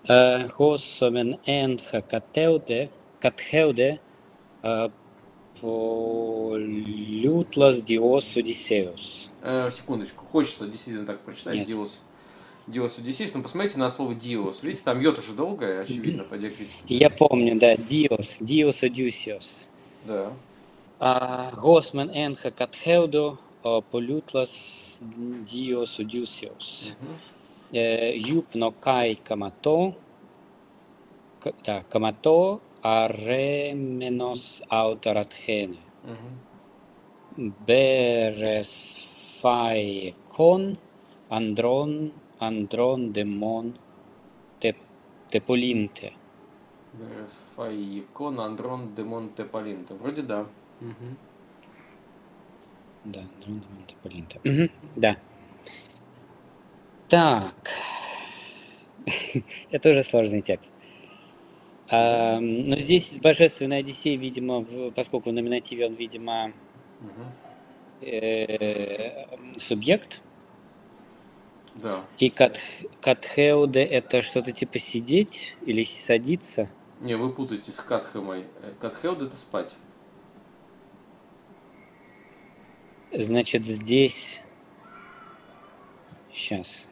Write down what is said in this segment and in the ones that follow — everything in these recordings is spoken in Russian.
Hos som en änka katheude polutlas dios Odysseus. Секундочку. Хочется действительно так прочитать. Нет. Диос Одиссеус. Но посмотрите на слово диос. Видите, там йота же долгое, очевидно, по диакритике. Я помню, да, dios Odysseus. Да. Hos men änka katheudo polutlas dios Odysseus. Jupno kai kamato aremenos autaratgene. Beres faekon andron demon теполинте. Берес фаикон андрон демон теполинте. Вроде да. Да, андрон демон теполинте. Да. Так. Это уже сложный текст. Но здесь Божественный Одиссей, видимо, поскольку в номинативе он, видимо, субъект. Да. И катхеуде это что-то типа сидеть или садиться. Не, вы путаете с катхемой. Катхеуд это спать. Значит, здесь... Сейчас.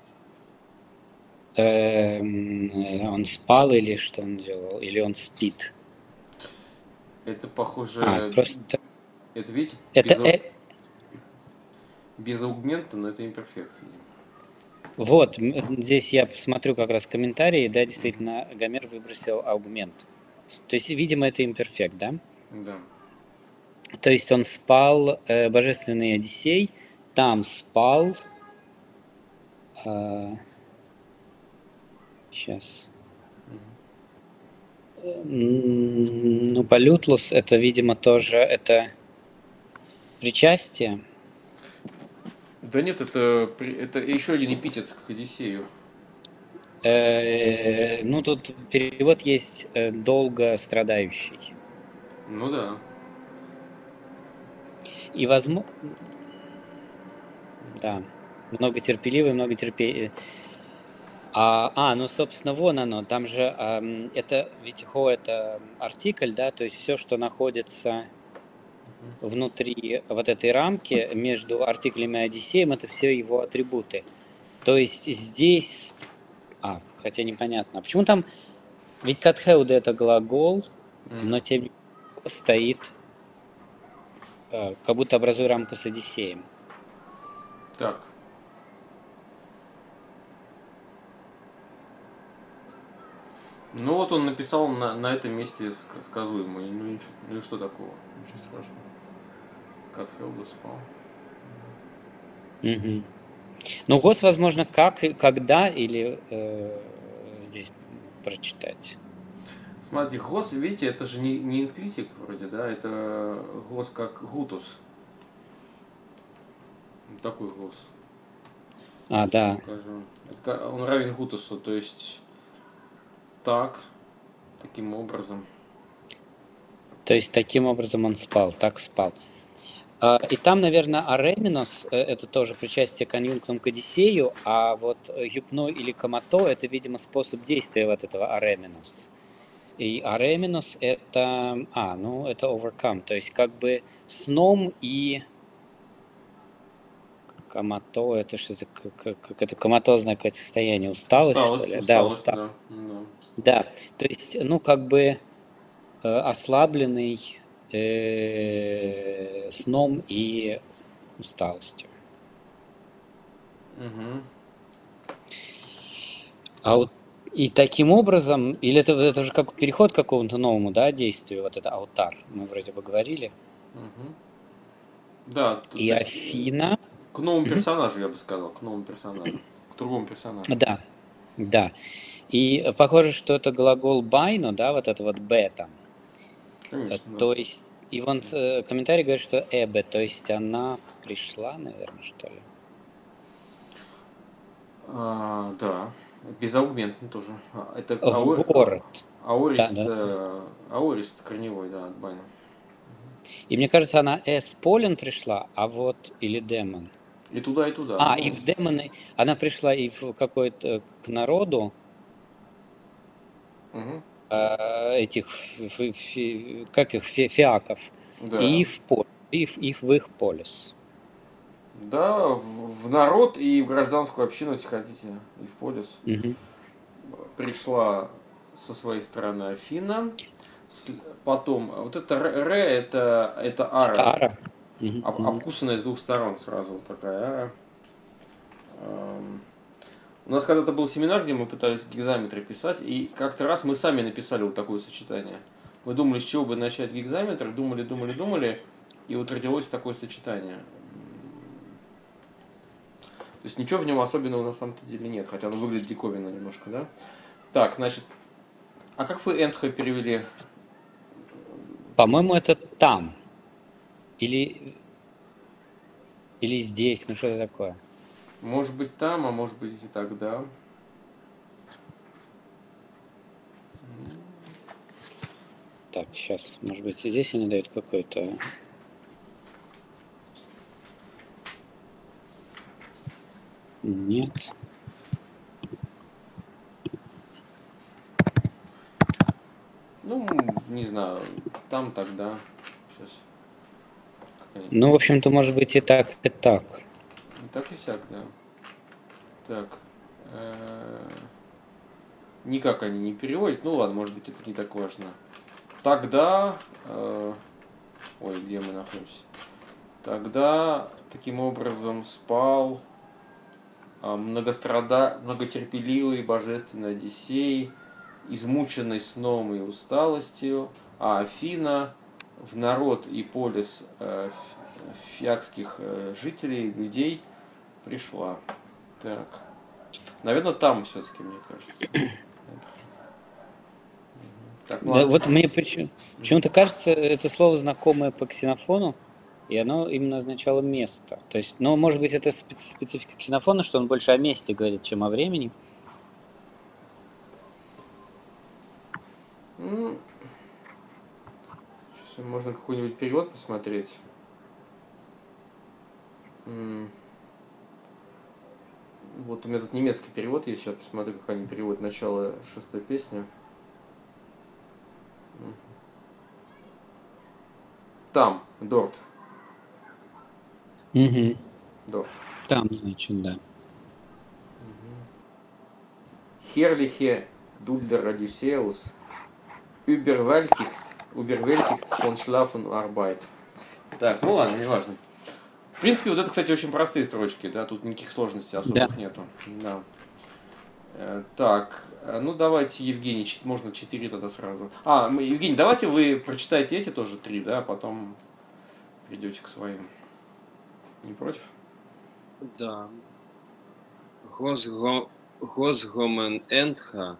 Он спал или что он делал? Или он спит? Это похоже... просто... Это, видите, это без аугмента, но это имперфект. Вот, здесь я посмотрю как раз комментарии, да, действительно, Гомер выбросил аугмент. То есть, видимо, это имперфект, да? Да. То есть он спал, Божественный Одиссей, там спал... Сейчас. Ну, полютлус, это, видимо, тоже, это причастие. Да нет, это еще один эпитет к Одиссею. Ну, тут перевод есть долго страдающий. Ну да. И возможно... Да. Много терпеливый, много терпеливый. Ну, собственно, вон оно. Там же это, ведь хо это артикль, да, то есть все, что находится внутри вот этой рамки между артиклями и Одиссеем, это все его атрибуты. То есть здесь... хотя непонятно. Почему там... Ведь катхеуде это глагол, но тем не менее стоит, как будто образуя рамку с Одиссеем. Так. Ну вот он написал на этом месте сказуемое. Ну и что такого? Ничего страшного. Катхеуда спал. Ну, гос, возможно, как и когда, или здесь прочитать. Смотрите, гос, видите, это же не инклитик вроде, да? Это гос как гутус. Такой гос. Да. Скажем. Он равен гутусу, то есть таким образом. То есть таким образом он спал, так спал. И там, наверное, аременос – это тоже причастие конъюнктум к Одиссею, а вот юпно или комато – это, видимо, способ действия вот этого аременос. И аременос – это, это overcome, то есть как бы сном и комато – это что-то, как это коматозное какое-то состояние, усталость, что ли? Да, усталость. Да, то есть, как бы ослабленный сном и усталостью. И таким образом, или это уже как переход к какому-то новому, да, действию, вот это аутар, мы вроде бы говорили. Да. И Афина. К новому персонажу, я бы сказал, к новому персонажу, к другому персонажу. Да. И похоже, что это глагол байно, да, вот это вот б там. Конечно, то есть, и вон комментарий говорит, что эбе, то есть она пришла, наверное, что ли? Да. Безаугментный тоже. Это в город. Аорист корневой, да, от байна. И мне кажется, она полен пришла, а вот или демон. И туда, и туда. И в демоны она пришла и в какой-то к народу, Мгм. Этих, как их, фиаков, Да. и в их полис. Да, в народ и в гражданскую общину, если хотите, и в полис. Мгм. Пришла со своей стороны Афина. Потом, вот это Ре, это Это Ара. ара. Мгм, мгм. Обкусанная с двух сторон сразу вот такая Ара. У нас когда-то был семинар, где мы пытались гигзаметры писать, и как-то раз мы сами написали вот такое сочетание. Мы думали, с чего бы начать гигзаметр, думали, и вот родилось такое сочетание. То есть ничего в нем особенного на самом деле нет, хотя оно выглядит диковинно немножко, да? Так, значит, а как вы Эндха перевели? По-моему, это там. Или, или здесь. Ну, что это такое? Может быть там, а может быть и тогда. Так, сейчас, может быть, здесь они дают какой-то... Нет. Ну, не знаю, там тогда. Сейчас. Ну, в общем-то, может быть и так, и так. И так и сяк, да. Так. Никак они не переводят. Ну ладно, может быть это не так важно. Тогда... ой, где мы находимся? Тогда таким образом спал многотерпеливый божественный Одиссей, измученный сном и усталостью, а Афина в народ и полис фиакских жителей, людей пришла. Так. Наверное, там все-таки, мне кажется. Так, ну Да, ладно. вот мне почему-то кажется, это слово знакомое по ксенофону, и оно именно означало место. То есть, ну, может быть, это специфика ксенофона, что он больше о месте говорит, чем о времени. М, Сейчас можно какой-нибудь перевод посмотреть. Вот у меня тут немецкий перевод есть, сейчас посмотрю, как они переводят начало шестой песни. Там, Дорт. Угу. Дорт. Там, значит, да. Herrliche Dulder Odysseus, überwältigt von Schlaf und Arbeit. Так, ну ладно, неважно. В принципе, вот это, кстати, очень простые строчки, да, тут никаких сложностей Да. особых нету. Да. Так, ну давайте, Евгений, можно 4 тогда сразу. Евгений, давайте вы прочитайте эти тоже 3, да, а потом придете к своим. Не против? Да. Госгомен Эндха,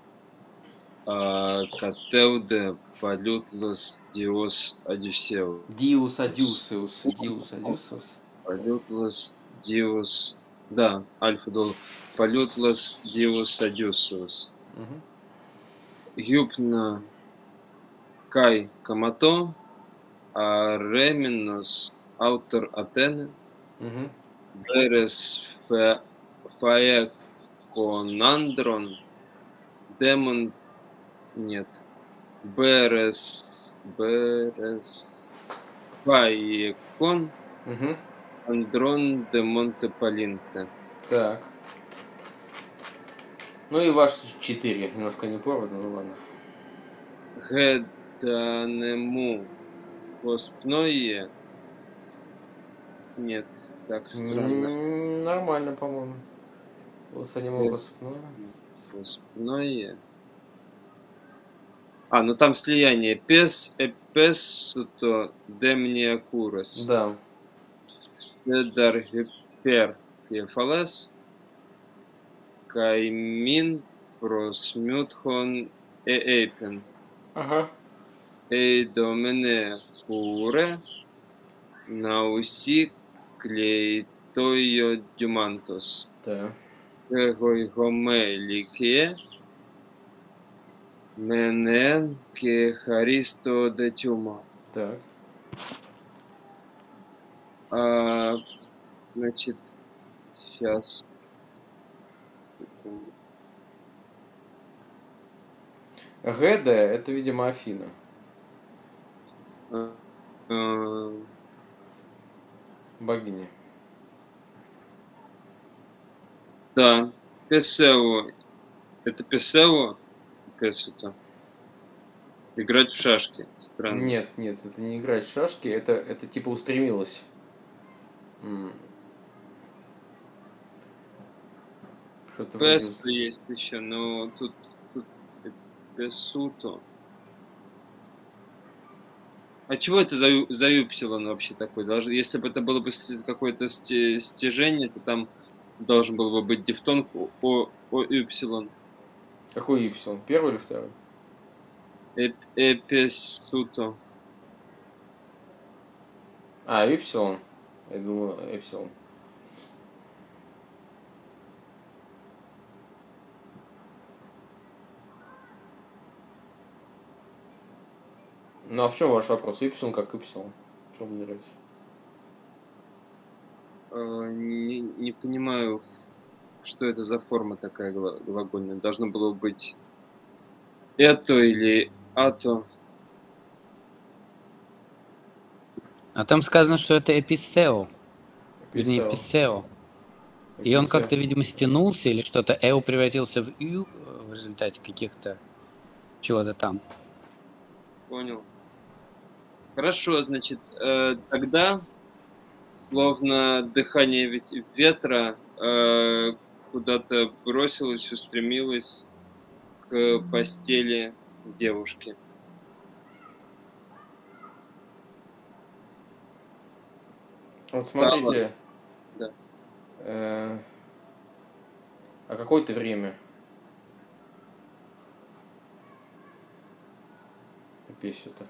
Катеуде Полютлас Диос Одиссеус. Диус Адюсеус. Диус Адюсеус. Полютлас Диос... Да, Альфа Дол. Полютлас Диос Одиссеус. Угу. Юпна Кай Камато, Реминос Аутор Атены, Угу. Берес Фаеконандрон, Демон... Нет. Берес Фаекон, Угу. Андрон де Монтепалинте. Так. Ну и ваш 4. Немножко не поровну, ну ладно. Геданему Воспное. Нет, так странно. Нормально, по-моему. Воспное. Воспное. Ну там слияние. Пес эпесуто демния курос. Да. Седар гипер кефалес. Каймин просмютхон эйпен. Ага. Эйдомене куре. Науси клейтойо дюмантос. Так. Гомелике. Менен ке харисто де тюма. Так. Значит, сейчас. Геда это, видимо, Афина. Э, э, Богиня. Да, Песео. Это Песео? Песуто. Играть в шашки. Странно. Нет, нет, это не играть в шашки, это типа устремилась. М, Что-то вроде... Песо есть еще, но тут Песуто. А чего это за юпсилон вообще такой? Если бы это было бы какое-то стяжение, то там должен был бы быть дифтонг о юпсилон. Какой Y? Первый или второй? Эписуто. А, Y. Я думал, Эпсилон. Ну а в чем ваш вопрос? Y как Y? В чем не нравится? Не понимаю, что это за форма такая глагольная. Должно было быть это или ато. А там сказано, что это эписео, вернее, Эписео. писео. И он Эписео. как-то, видимо, стянулся или что-то. Эо превратился в ю в результате каких-то чего-то там. Понял. Хорошо, значит, тогда, словно дыхание ветра, куда-то бросилось, устремилось к постели девушки. Вот смотрите, Да. а какое-то время? Песю-то.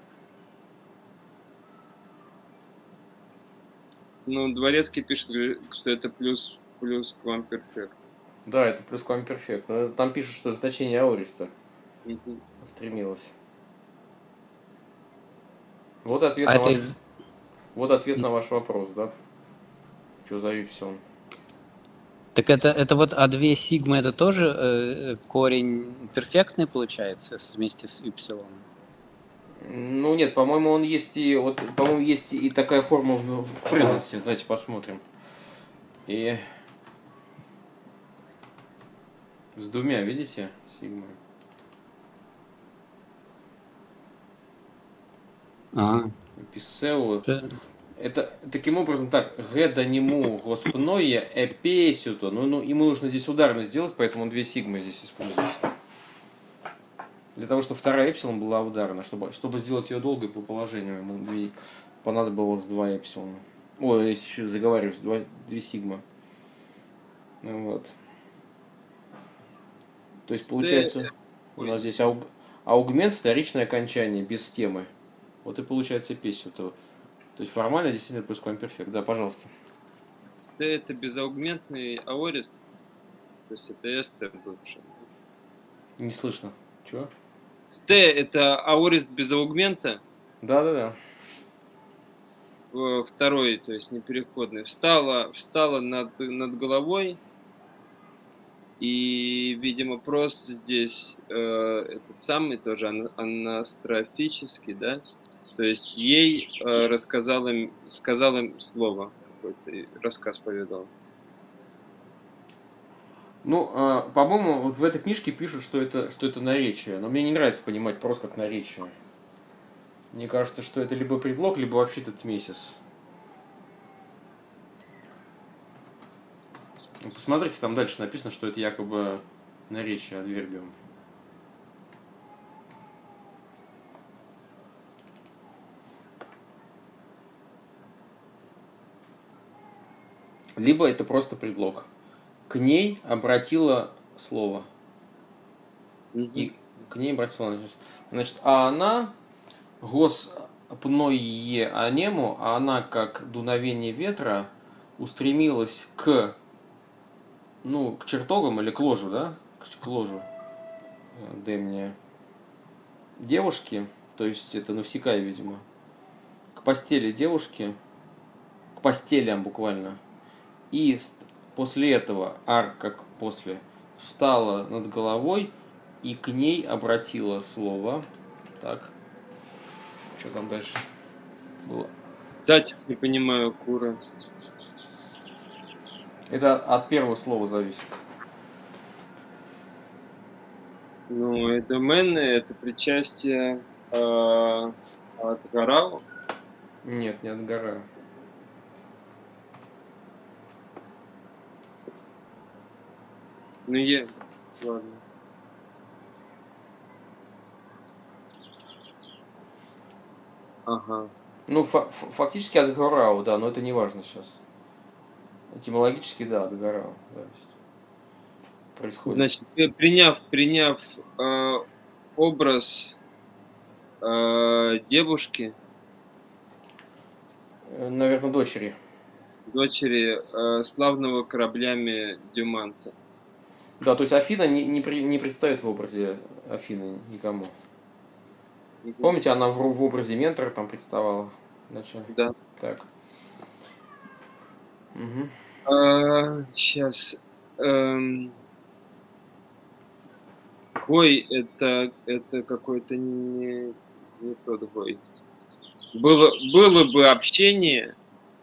Ну, Дворецкий пишет, что это плюс квамперфект. Да, это плюсквамперфект. Но там пишут, что значение аориста стремилось. Вот ответ А на это ваш... из... Вот ответ на ваш вопрос, да? Что за Y? Так это вот А2 сигма, это тоже корень перфектный получается вместе с y? Ну нет, по-моему, он есть и вот, по-моему, есть и такая форма в прелансе. Давайте посмотрим. И с двумя, видите, сигмой. А, Писеу. э, Это таким образом так, геда нему госпное эпесюто. Ну, ему нужно здесь ударно сделать, поэтому 2 сигмы здесь используется. Для того, чтобы вторая эпсилон была ударна. Чтобы сделать ее долгой по положению, ему понадобилось 2 эпсилона. Ой, я еще заговариваюсь, 2 сигма. Ну, вот. То есть получается у нас здесь аугмент, вторичное окончание, без темы. Вот и получается песюто. То есть формально действительно плюсквамперфект. Да, пожалуйста. Ст это безаугментный аорист, то есть это ст бывший. Не слышно. Чего? Ст это аорист без аугмента. Да. Второй, то есть непереходный. Встала над головой. И, видимо, просто здесь этот самый тоже анастрофический, да? То есть ей сказал им слово какое-то, рассказ поведал. Ну, по-моему, вот в этой книжке пишут, что это наречие. Но мне не нравится понимать просто как наречие. Мне кажется, что это либо предлог, либо вообще этот месяц. Посмотрите, там дальше написано, что это якобы наречие адвербиум. Либо это просто предлог. К ней обратила слово. И к ней обратила. Значит, а она госпное анему, а она как дуновение ветра устремилась к чертогам или к ложу, да? К ложу демния девушки, то есть это навсекая, видимо, к постели девушки, к постелям буквально. И после этого как после, встала над головой и к ней обратила слово. Так, что там дальше было? Датик, не понимаю, кура. Это от первого слова зависит. Ну, и домены — это причастие от Гарау. Нет, не от гора. Ну, ладно. Ага. Ну, фактически от горау, да, но это не важно сейчас. Этимологически, да, от горау зависит. Происходит. Значит, приняв образ девушки, Наверное, дочери. дочери славного кораблями Дюманта. Да, то есть Афина не предстоит в образе Афины никому. Помните, она в образе ментора там представала вначале? Да. Так. Угу. Сейчас. Гой это какой-то не тот гой. Было бы общение,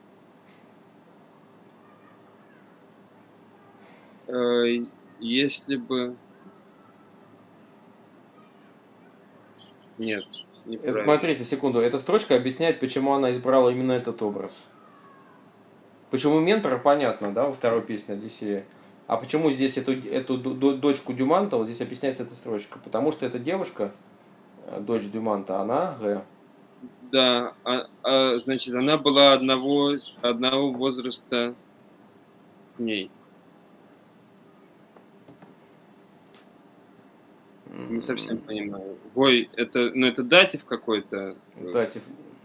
если бы... Нет, неправильно. Смотрите, секунду. Эта строчка объясняет, почему она избрала именно этот образ. Почему ментора, понятно, да, во второй песне Одиссея. А почему здесь эту дочку Дюманта, вот здесь объясняется эта строчка? Потому что эта девушка, дочь Дюманта, она Г. Да, значит, она была одного возраста с ней. Не совсем понимаю. Гой, это датив какой-то? Датив.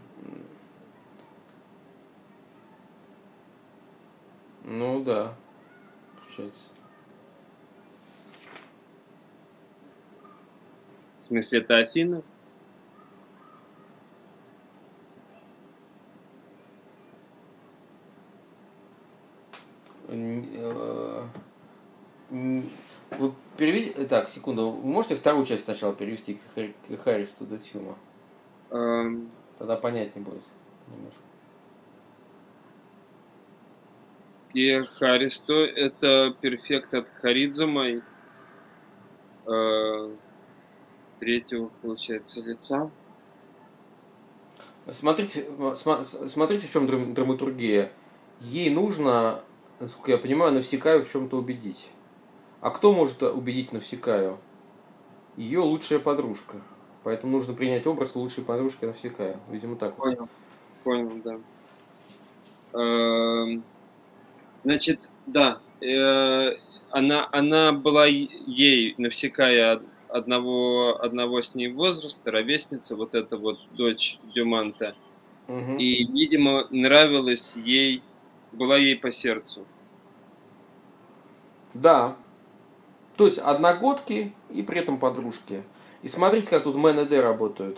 Ну да, получается. В смысле, это Афина? Вы переведите... Так, секунду. Вы можете вторую часть сначала перевести к Харисту Датюма? Тогда понятнее будет немножко. Харисто — это перфект от Харидзумой третьего, получается, лица. Смотрите, в чем драматургия. Ей нужно, насколько я понимаю, Навсекаю в чем-то убедить. А кто может убедить Навсекаю? Ее лучшая подружка. Поэтому нужно принять образ лучшей подружки Навсекаю. Видимо, так. Понял, да. Значит, да, она была ей, Навсекая, одного с ней возраста, ровесница, вот эта вот дочь Дюманта. Угу. И, видимо, нравилась ей, была ей по сердцу. Да. То есть одногодки и при этом подружки. И смотрите, как тут Мэн и Д работают.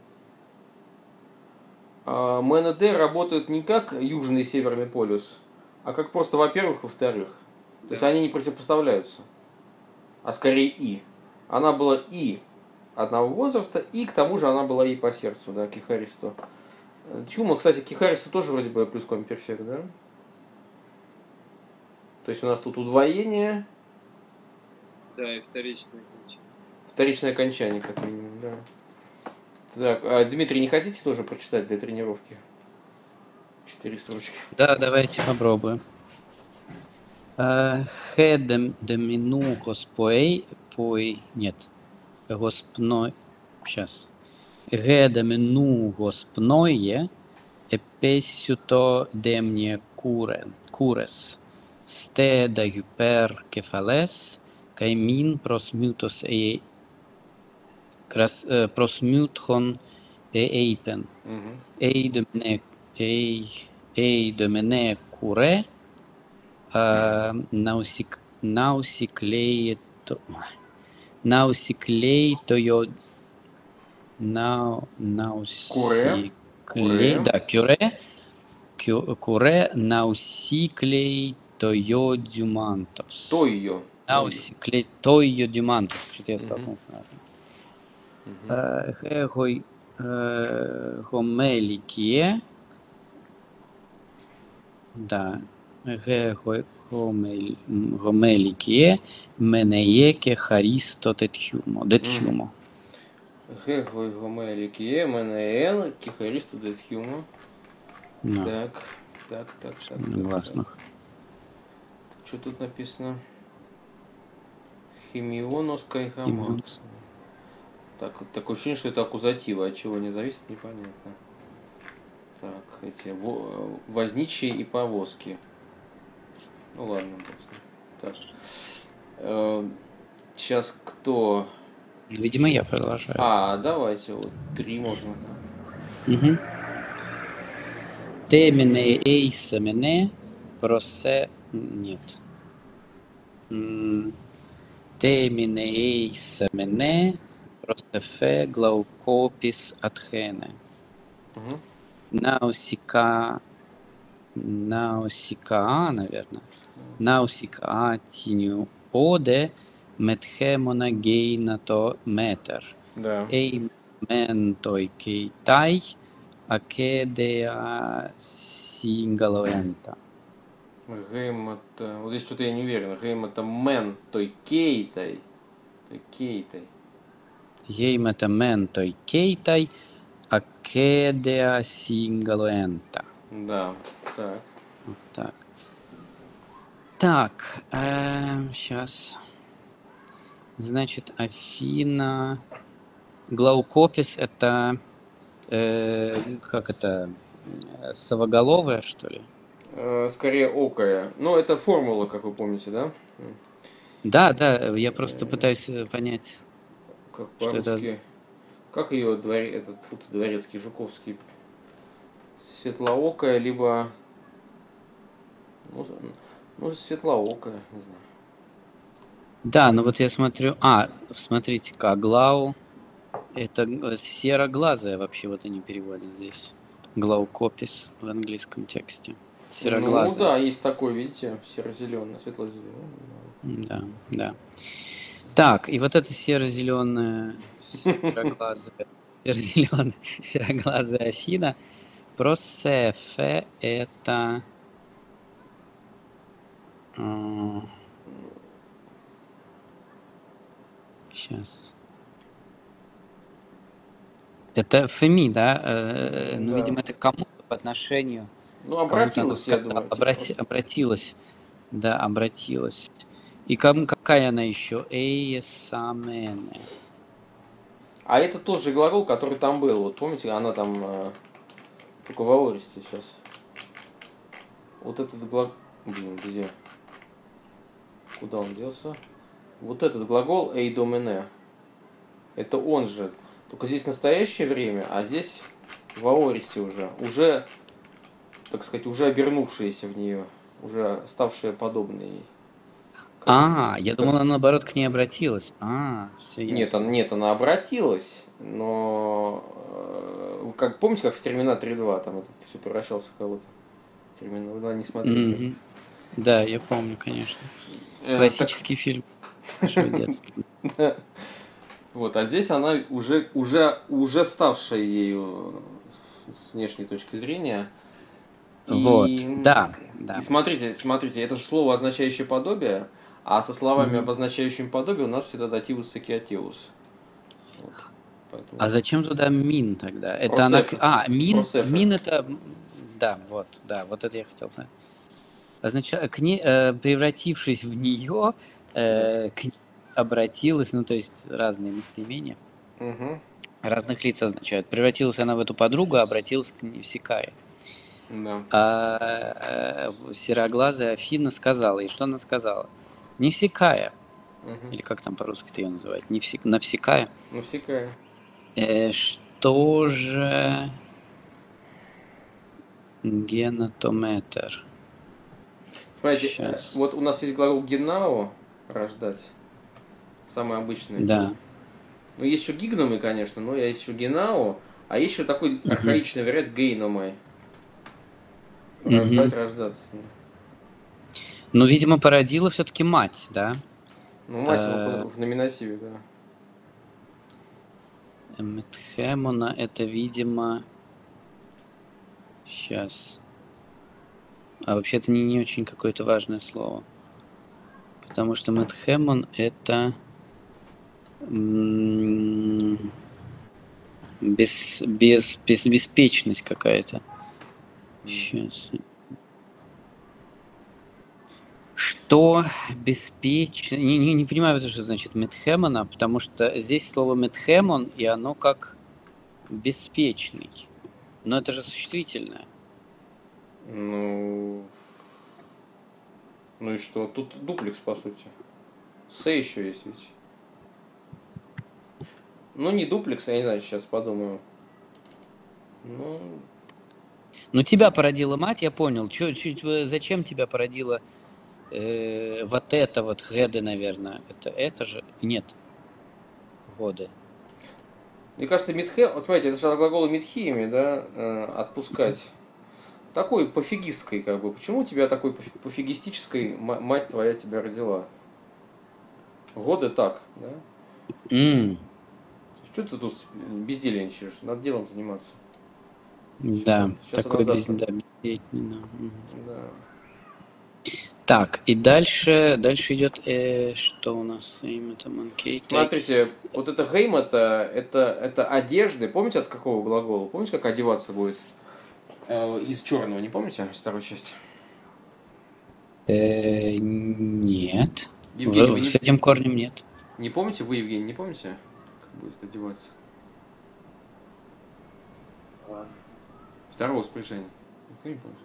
Мэн и Д работают не как Южный и Северный полюс, а как просто во-первых, во-вторых. То есть они не противопоставляются, а скорее и. Она была и одного возраста, и к тому же она была и по сердцу, да, Кихаристу. Тюма, кстати, Кихаристу тоже вроде бы плюскомперфект, да? То есть у нас тут удвоение. Да, и вторичное окончание. Вторичное окончание, как минимум, да. Так, а Дмитрий, не хотите тоже прочитать для тренировки? 4 строчки. Да, давайте попробуем. Хедемину нет, госпной, сейчас. Гедемину госпное, эпесюто демне курес, стеда юпер кефалес, каймин просмютос просмютхон эйпен. Ей de мене куре наусиклей тойо куре наусиклей тойо дюмантос. Тойо. наусиклетойо дюманту. Что-то я Мгм. столкнулся. Мгм. Хегой гомеликие. Да. Хегой гомеликие. Менееке харисто детхюмо. Детхюмо. Гегой гомеликие, МНН, кихаристо детхюма. Да. Так, так, так, так, На так. гласных. Что тут написано? Химионос кайхамат. Химионос. Так, такое ощущение, что это аккузатива, от чего не зависит, непонятно. Так, эти возничие и повозки. Ну ладно, так. Сейчас кто? Видимо, я продолжаю. Давайте, вот 3 можно. Угу. Темине эйсамене просе... Нет. Темине эйсамене просефе глаукопис атхене. Угу. Наусика... Наусикаа, наверное. Наусикаа тиню оде метхемона гейнато метер. Да. Ей ментой кейтай акедеа сингалоэнта. Гэм это... Вот здесь что-то я не уверен. Гэм это мен, той кейтай. Той кейтай. Ей мета ментой кейтай акедеа сингалоэнта. Да, так. Вот так. Так, сейчас. Значит, Афина... Глаукопис это... как это? Совоголовая, что ли? Скорее окая. Ну, это формула, как вы помните, да? Да, я просто пытаюсь понять, Как что это... по-русски. Как ее дворецкий Жуковский? Светлоокая, либо... Ну, светлоокая, не знаю. Да, ну вот я смотрю... смотрите-ка, глау... Это сероглазая вообще, вот они переводят здесь. Глаукопис в английском тексте. Сероглазая. Ну да, есть такой, видите, серо-зеленый, светло-зеленый. Да. Так, и вот эта серо-зеленая, сероглазая Афина, просефе это... Сейчас. Это Феми, да? Ну, Да. видимо, это кому-то по отношению... Ну, обратилась, я думаю. Обратилась. Да, обратилась. И какая она еще? Эйсамене. А это тот же глагол, который там был. Вот помните, она там только в аористе сейчас. Вот этот глагол... Блин, где? Куда он делся? Вот этот глагол эйдомене. Это он же. Только здесь настоящее время, а здесь в аористе уже. Уже, так сказать, уже обернувшиеся в нее. Уже ставшие подобные ей. Я думал, она наоборот к ней обратилась. Все ясно. Нет, она обратилась, но как помните, как в Терминаторе 2 там это все превращался в кого-то? Терминатор 2 не смотрели. Да, я помню, конечно. Классический фильм нашего детства. Вот, а здесь она уже ставшая ею с внешней точки зрения. Вот, да. И смотрите, это же слово, означающее подобие, а со словами, обозначающими подобие, у нас всегда дативус секиативус. Вот, поэтому... А зачем туда мин тогда? Это она... Мин это... Да, вот это я хотел сказать. Означает, превратившись в нее, к ней обратилась, ну, то есть разные местоимения. Разных лиц означают. Превратилась она в эту подругу, а обратилась к Невсикае. Да. А сероглазая Афина сказала. И что она сказала? Невсикая. Или как там по-русски-то ее называют? Навсекая? Навсекая. Что же... Генатометр. Смотрите, Сейчас. вот у нас есть глагол генау, рождать. Самый обычный. Да. Ну, есть еще гигномы, конечно, но есть еще генау, а есть еще такой архаичный вариант гейномы. Рождать, рождаться. Ну, видимо, породила все-таки мать, да? Ну, мать в номинативе, да. Метхемона это, видимо... Сейчас. А вообще-то не очень какое-то важное слово. Потому что Метхемон это... беспечность какая-то. Сейчас. Что беспечно? Не понимаю, что значит Метхемона, потому что здесь слово Метхемон, и оно как беспечный. Но это же существительное. Ну и что? Тут дуплекс, по сути. С еще есть ведь. Ну, не дуплекс, я не знаю, сейчас подумаю. Ну, тебя породила мать, я понял. Зачем тебя породила вот это вот Геды, наверное? Это же... Нет. Годы. Мне кажется, вот смотрите, это же от глагола митхиями, да, отпускать. Такой пофигистской, как бы. Почему у тебя такой пофигистической мать твоя тебя родила? Годы так, да? Что ты тут бездельничаешь? Надо делом заниматься. Да, Сейчас такой она даст. Да. Так, и дальше идет, что у нас? Смотрите, вот это гейм, это одежды. Помните от какого глагола? Помните, как одеваться будет? Из черного, не помните? Вторую часть. Нет. Евгений, С этим корнем нет. Не помните? Вы, Евгений, не помните, как будет одеваться? Второго спряжения. Никто не помнит?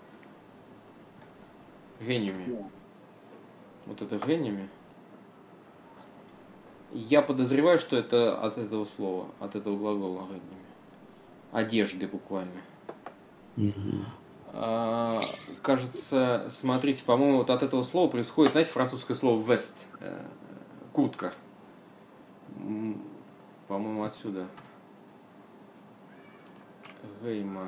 Гениуми. Вот это гениуми. Я подозреваю, что это от этого слова, от этого глагола гениуми. Одежды буквально. Кажется, смотрите, по-моему, вот от этого слова происходит, знаете, французское слово vest, куртка. По-моему, отсюда. Гейма.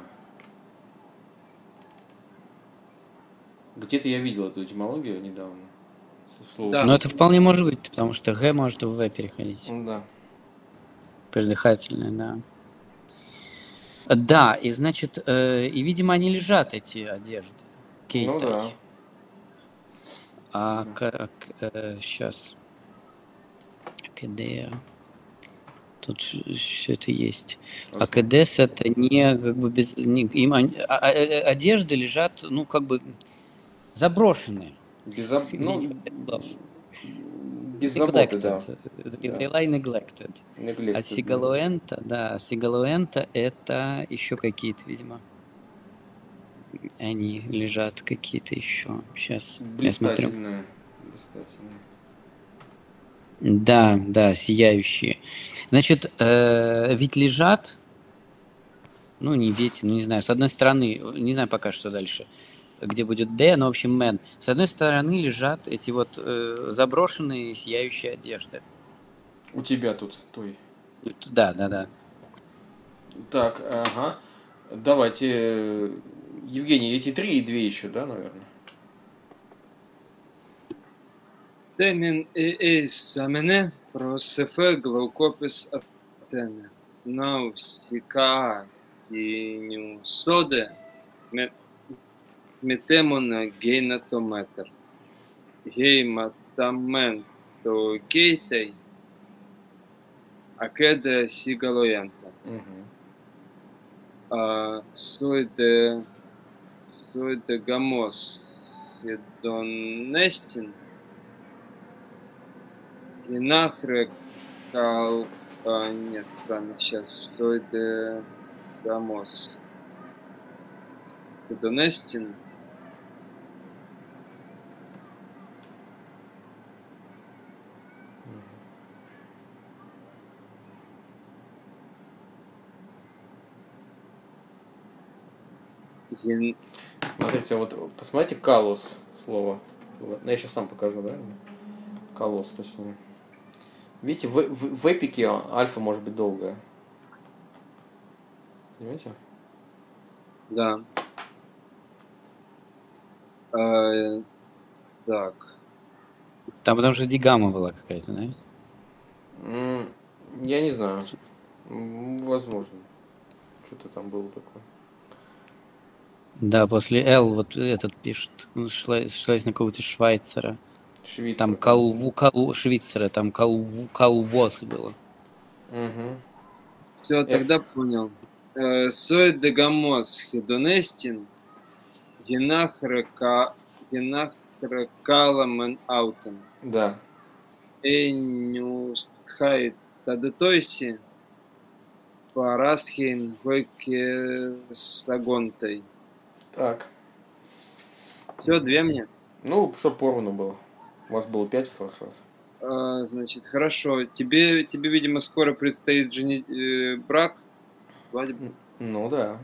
Где-то я видел эту этимологию недавно. Да. Но это вполне может быть, потому что Г может в В переходить. Да. Придыхательное, да. Да, и значит, и, видимо, они лежат, эти одежды. Кейтай. Ну да. Сейчас. Акедея. Тут все это есть. Акедес это не как бы без... одежды лежат, ну, как бы заброшенные. Без заботы, да. Neglected. А сигалуэнта, да, сигалуэнта это еще какие-то, видимо. Они лежат какие-то еще. Сейчас я смотрю. Блистательные. Да, сияющие. Значит, ведь лежат, ну не ведь, ну не знаю, с одной стороны, не знаю пока что дальше, где будет D, но в общем man. С одной стороны лежат эти вот заброшенные сияющие одежды. У тебя тут той. Да. Так, ага. Давайте, Евгений, эти 3 и 2 еще, да, наверное? Темин самене просефе глаукопис атене. Наусика тинюсоде метемона гейнатометр. Гейматаменто гейтей акеде сигалоянта. Сойде гамос седонестин. И нахрек нет, странно, сейчас Сойде гамос седонестин. Смотрите, вот посмотрите калус слово. Я сейчас сам покажу, да? Калус, точнее. Видите, в эпике альфа может быть долгая. Понимаете? Да. Так. Там потому что дигамма была какая-то, да? Я не знаю. Возможно. Что-то там было такое. Да, после L вот этот пишет. Шлась на какого-то швайцера. Там Швейцар. Швейцара, там колвоз было. Угу. Все, F. тогда понял. Soy de gamos hedonestин, генахрекаламен аутен. Да. Эйнюстхай тадетойси, парасхин векесагонтой. Так. Все, 2 мне. Ну, чтоб поровну было. У вас было 5 в прошлый раз. Значит, хорошо. Тебе, видимо, скоро предстоит брак, свадьба. Ну да.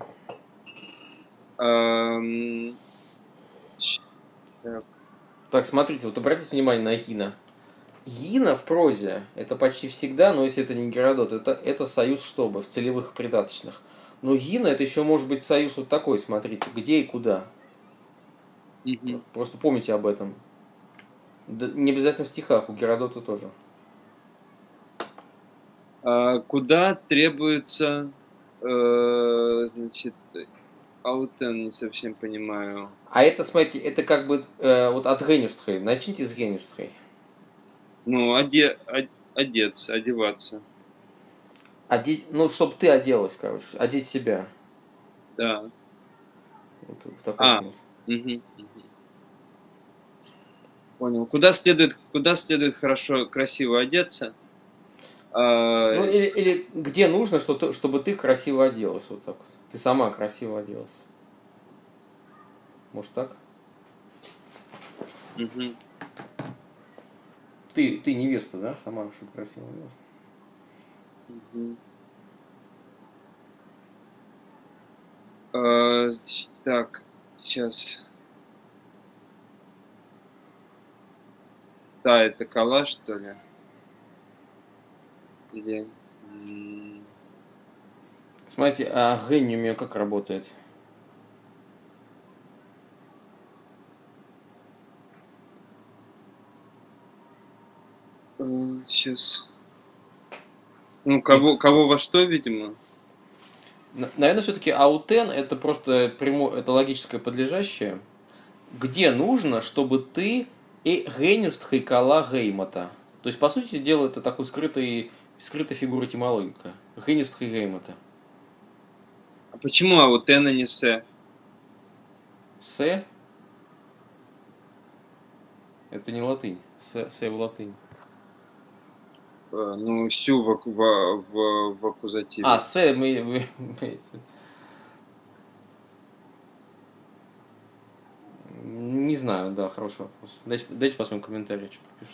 Так. Так, смотрите, вот обратите внимание на Гина. Гина в прозе это почти всегда, но если это не Геродот, это союз чтобы в целевых и придаточных. Но Гина это еще может быть союз вот такой, смотрите, где и куда. Просто помните об этом. Да, не обязательно в стихах, у Геродота тоже. Куда требуется, значит, аутен, не совсем понимаю. А это, смотрите, это как бы вот от Генюстхей. Начните с Генюстхей. Ну, одеться, одеваться. Ну, чтобы ты оделась, короче, одеть себя. Да. Вот, в таком смысле. Угу. Понял. Куда следует хорошо, красиво одеться? Ну, или где нужно, чтобы ты красиво оделась, вот так вот. Ты сама красиво оделась. Может так? Угу. Ты невеста, да? Сама, чтобы красиво оделась. Угу. Так, сейчас. Да, это коллаж, что ли? Или... Смотрите, а Гэнь у меня как работает? Сейчас. Ну, кого во что, видимо? Наверное, все-таки аутен это просто это логическое подлежащее. Где нужно, чтобы ты и гениуст хайкала геймата. То есть, по сути дела, это такой скрытая фигура этимологика. Гениуст хай геймата. А почему аутен, а не се? Се? Это не латынь. Се в латынь. Ну, сю в аккузативе. А, се мы не знаю, да, хороший вопрос. Дайте посмотрим комментарии, что пишут.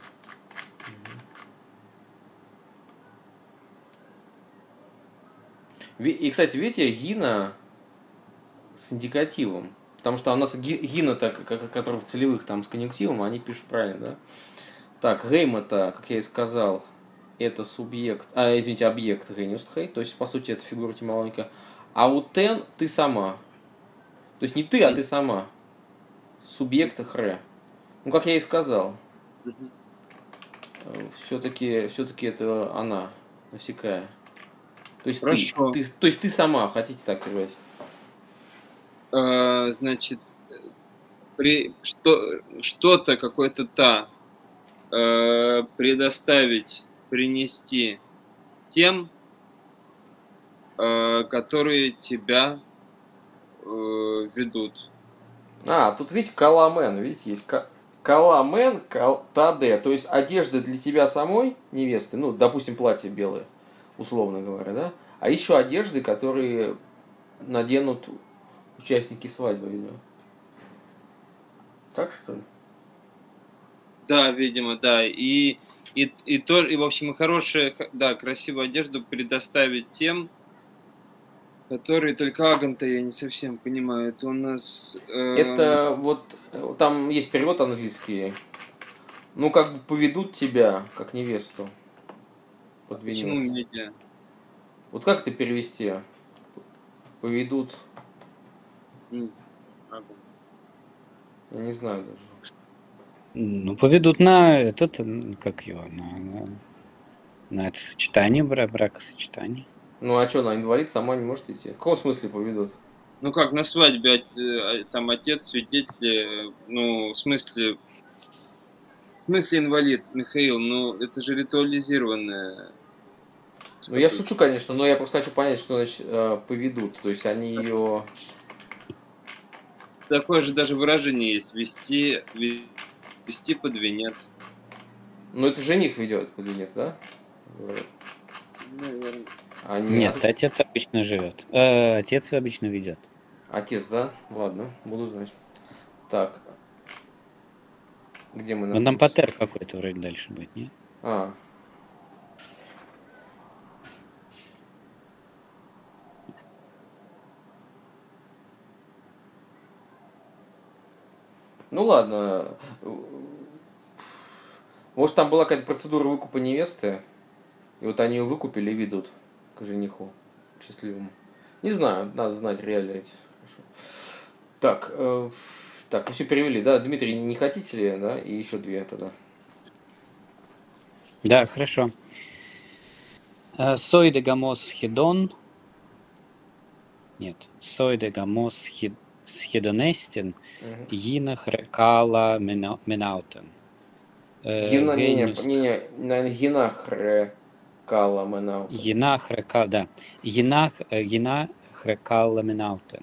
И, кстати, видите, гина с индикативом. Потому что у нас гина, который в целевых там с конъюнктивом, они пишут правильно, да? Так, геймата, как я и сказал, это объект гениустхей, то есть, по сути, это фигура этимологика. А утен ты сама. То есть не ты, а ты сама. Субъект хре. Ну, как я и сказал. Все-таки это она, насекая. То есть Хорошо. то есть ты сама, хотите так сказать? Значит, что-то, какое-то предоставить, принести тем, которые тебя ведут. Тут видите, каламен, видите, есть каламен, таде, то есть одежда для тебя самой, невесты, ну, допустим, платье белое, условно говоря, да? А еще одежды, которые наденут участники свадьбы, видимо. Так что ли? Да, видимо, да. И в общем, хорошую, да, красивую одежду предоставить тем, которые только агента, я не совсем понимаю. Это у нас... Это вот, там есть перевод английский. Ну, как бы поведут тебя, как невесту. Под венец. Почему медиа? Вот как это перевести? Поведут. Я не знаю даже. Ну, поведут на этот, как его, на это сочетание, бракосочетание. Ну а что, она инвалид, сама не может идти? В каком смысле поведут? Ну как на свадьбе там отец, свидетели, ну, в смысле инвалид, Михаил, ну это же ритуализированное. Ну я Что-то. шучу, конечно, но я просто хочу понять, что значит поведут. То есть они ее... Такое же даже выражение есть, вести под венец. Ну это жених ведет под венец, да? Говорят. Наверное. А не Нет, отец обычно живет. Отец обычно ведет. отец, да? Ладно, буду знать. Так, где мы Но там находимся? патер какой-то вроде дальше будет, нет? А, ну ладно. Может там была какая-то процедура выкупа невесты, и вот они ее выкупили и ведут к жениху, к счастливому. Не знаю, надо знать реалии эти. Так, так, мы все перевели, да? Дмитрий, не хотите ли, да? И еще две тогда. Да, хорошо. Soy de gamos hedon. Нет. Soy de gamos hedonestен. Мгм. Гинах рекала менаутен. Гина, Гениус. наверное, Гинах Кала Менаута. Гинах рекала, да. Гинах рекала менаутен.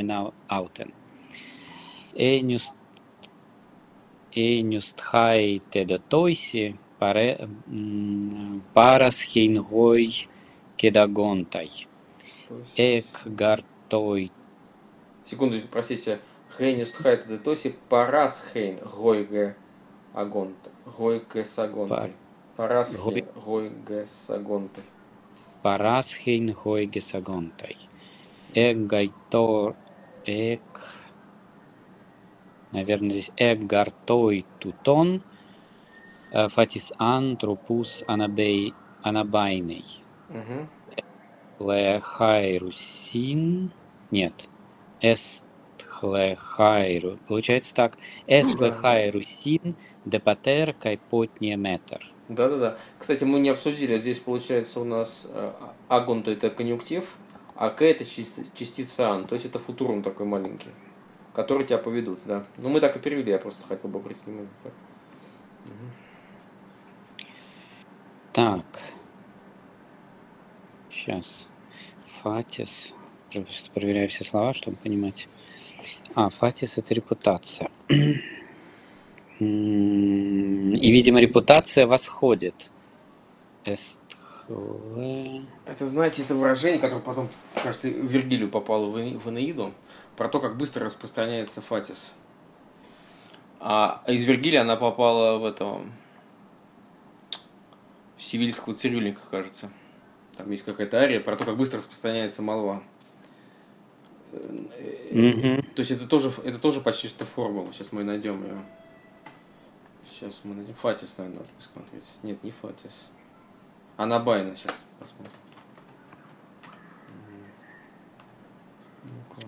Enius хай теда тойси парас хейнгой кедагонтай. То есть... Эк гартой. Секунду, простите. Хейнис Хайт де Тоси Парас Хейн Гойге Агонта. Гойге Сагонты. Парас Хейн Гойге Сагонты. Парас хейнгой гесагонтай. Эк гайтор. Эк. Наверное, здесь эк гартой тутон. Фатис антропус анабайней. Угу. Лехайрусин. Нет. Эстлехайру. Получается так. Эстлехайрусин депатер кайпотния метр. Да-да-да. Кстати, мы не обсудили. Здесь получается у нас агонта это конъюнктив, а к это частица ан. То есть это футурум такой маленький, который тебя поведут, да. Ну мы так и перевели, я просто хотел бы обратить внимание. Так. Сейчас. Фатис. Просто проверяю все слова, чтобы понимать. Фатис это репутация. И, видимо, репутация восходит. Это, знаете, это выражение, которое потом, кажется, Вергилию попало в Энеиду, про то, как быстро распространяется Фатис. А из Вергилия она попала в этого в сивильского цирюльника, кажется. Там есть какая-то ария про то, как быстро распространяется молва. То есть это тоже почти что формула. Сейчас мы найдем ее. Сейчас мы найдем. Фатис, наверное, надо посмотреть. Нет, не Фатис. Анабайна сейчас посмотрим. Ну-ка.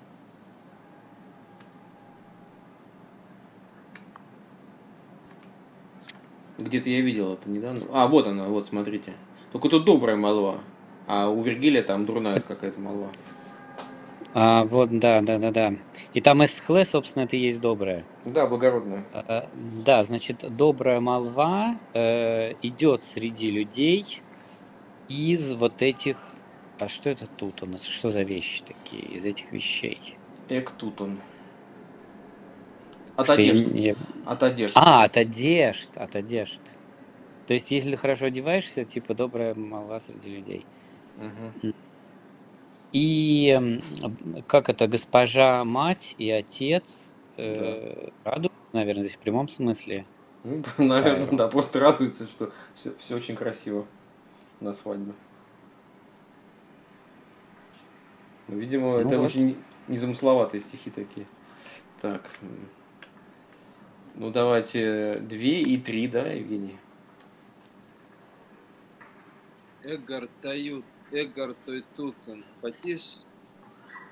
Где-то я видел это недавно. Вот она, вот смотрите. Только тут добрая молва. А у Вергилия там дурная какая-то молва. Вот, да. И там эсхле, собственно, это и есть доброе. Да, благородная. Да, значит, добрая молва идет среди людей из вот этих... А что это тут у нас? Что за вещи такие из этих вещей? Эктутон. От Что одежды. От одежды. от одежд. То есть, если хорошо одеваешься, типа добрая молва среди людей. Угу. И как это, госпожа мать и отец радуются, наверное, здесь в прямом смысле. Ну, наверное, да, просто радуются, что все очень красиво на свадьбе. Ну, видимо, это вот. Очень незамысловатые стихи такие. Так. Ну, давайте 2 и 3, да, Евгений? Эгар тойтутон Фатис.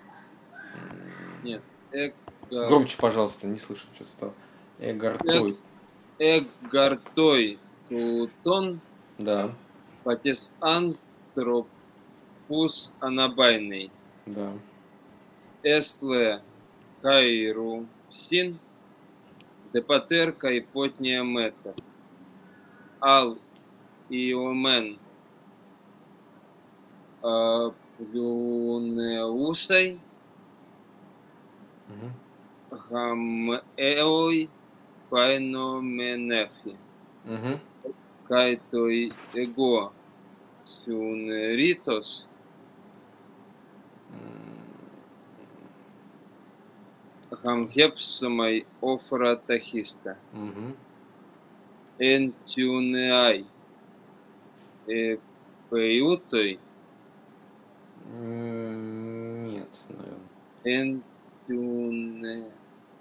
Нет. Громче, пожалуйста, не слышу, что стало. Эгар Эггартой тутон Да, патис антропус анабайный. да. Эстле кайру син депатер кайпотния мета. Ал иомен плюнеусай Мгм. гамеой пайноменефи. Мгм. Кайтой эго сюнеритос гамгепсумай офратахиста. Мгм. Энтюнеай пеютой Нет, наверное. энтюнеай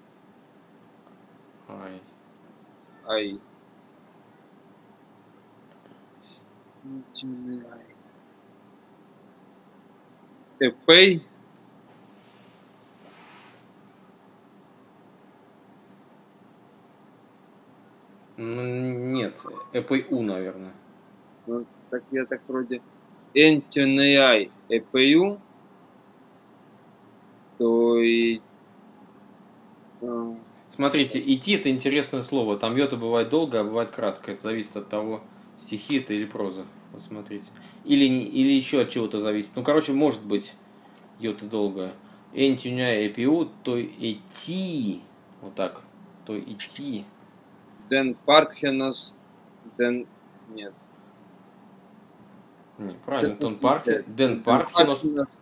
Ай. энтюнеай эпей Нет, ЭПУ, наверное. ну, так я так вроде энтюнеай эпею то и Смотрите, идти это интересное слово. Там йота бывает долго, а бывает кратко. Это зависит от того, стихи это или проза. Вот смотрите. Или еще от чего-то зависит. Ну, короче, может быть йота долгая. Энтюня эпиу, то идти. Вот так. То идти. ден партхенос ден нет Не, правильно, Тон Пархи. Ден Пархинос. Партхенос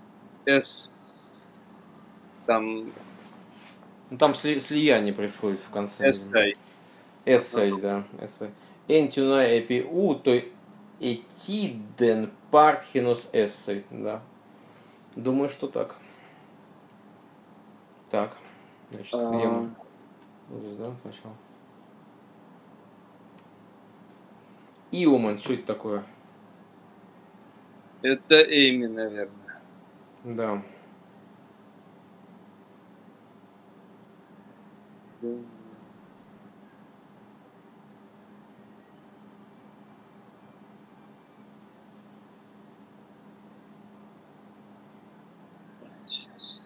эс там Ну, там слияние происходит в конце. эссай. Эссей, да. Эссей. Энтюна эпиу, то идти ден Пархинос эссей. Да. Думаю, что так. Так. Значит, где мы? Вот здесь, да, сначала. Иомен, что это такое? Это Эйми, наверное. Да. Сейчас.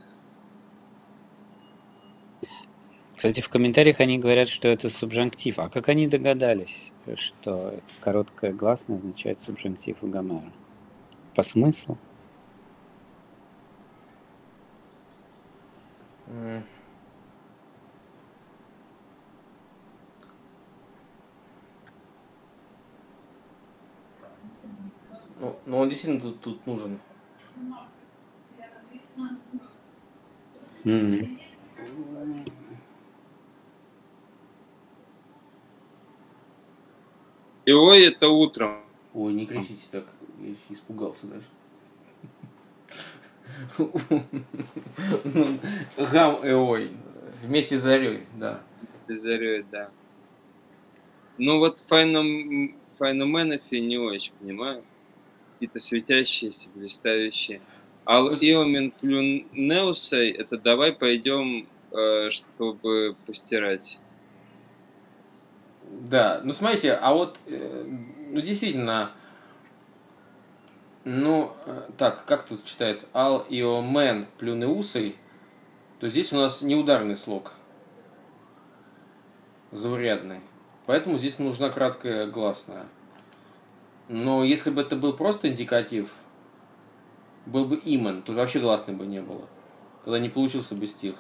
Кстати, в комментариях они говорят, что это субжанктив. А как они догадались, что короткое гласное означает субжанктив у Гомера? По смыслу? Ну, он действительно тут нужен. М. Иой это утром. Ой, не кричите так. Я испугался даже. Гам Эой. Вместе с зарей, да. Цезарей, да. Ну вот файноменофи не очень понимаю. Какие-то светящиеся, блистающие. Ал иомен плюнеусей это давай пойдем, чтобы постирать. Да, ну смотрите, а вот, ну действительно, ну, так, как тут читается? Ал иомен плюнеусой, то здесь у нас неударный слог. Заурядный. Поэтому здесь нужна краткая гласная. Но если бы это был просто индикатив, был бы имен, то вообще гласной бы не было. Тогда не получился бы стих.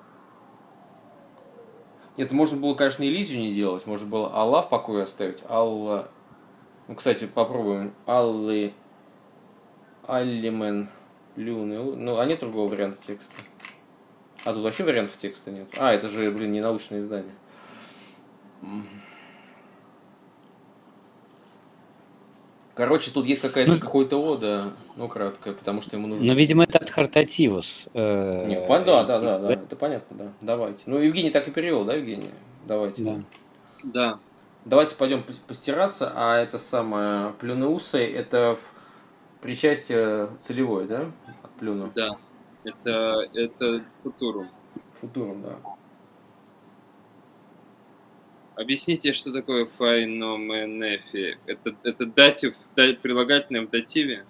Нет, можно было, конечно, Элизию не делать. Можно было Алла в покое оставить. Алла... Ну, кстати, попробуем. Аллы... Аллимен... Люны... Ну, а нет другого варианта текста. А тут вообще вариантов текста нет. А, это же, блин, не научное издание. Короче, тут есть какой-то ода, ну, краткое, потому что ему нужно... Ну, видимо, это от Хартативус. Не, да, это понятно, да. Давайте. Ну, Евгений так и перевел, да, Евгений? Давайте. Да. Да. Давайте пойдем постираться, а это самое плюнеусой, это причастие целевое, да? От плюну. Да. Это футурум. Футурум, да. Объясните, что такое файноменефи. Это датив, прилагательное в дативе?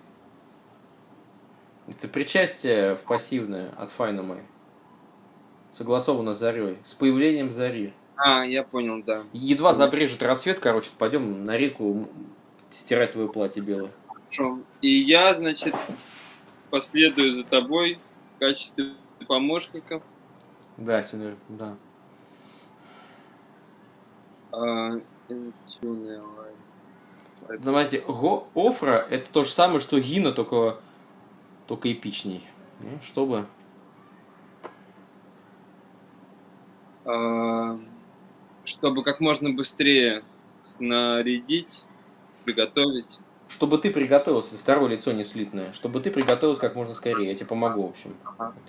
Это причастие в пассивное от файномы. Согласовано с зарей. С появлением зари. А, я понял, да. Едва забрежет рассвет, короче, пойдем на реку стирать твое платье белое. Хорошо. И я, значит, последую за тобой в качестве помощника. Да, сегодня, да. Знаете, Офра это то же самое, что Гина, только эпичней. Чтобы... Чтобы как можно быстрее снарядить, приготовить. Чтобы ты приготовился, второе лицо не слитное. Чтобы ты приготовился как можно скорее. Я тебе помогу, в общем.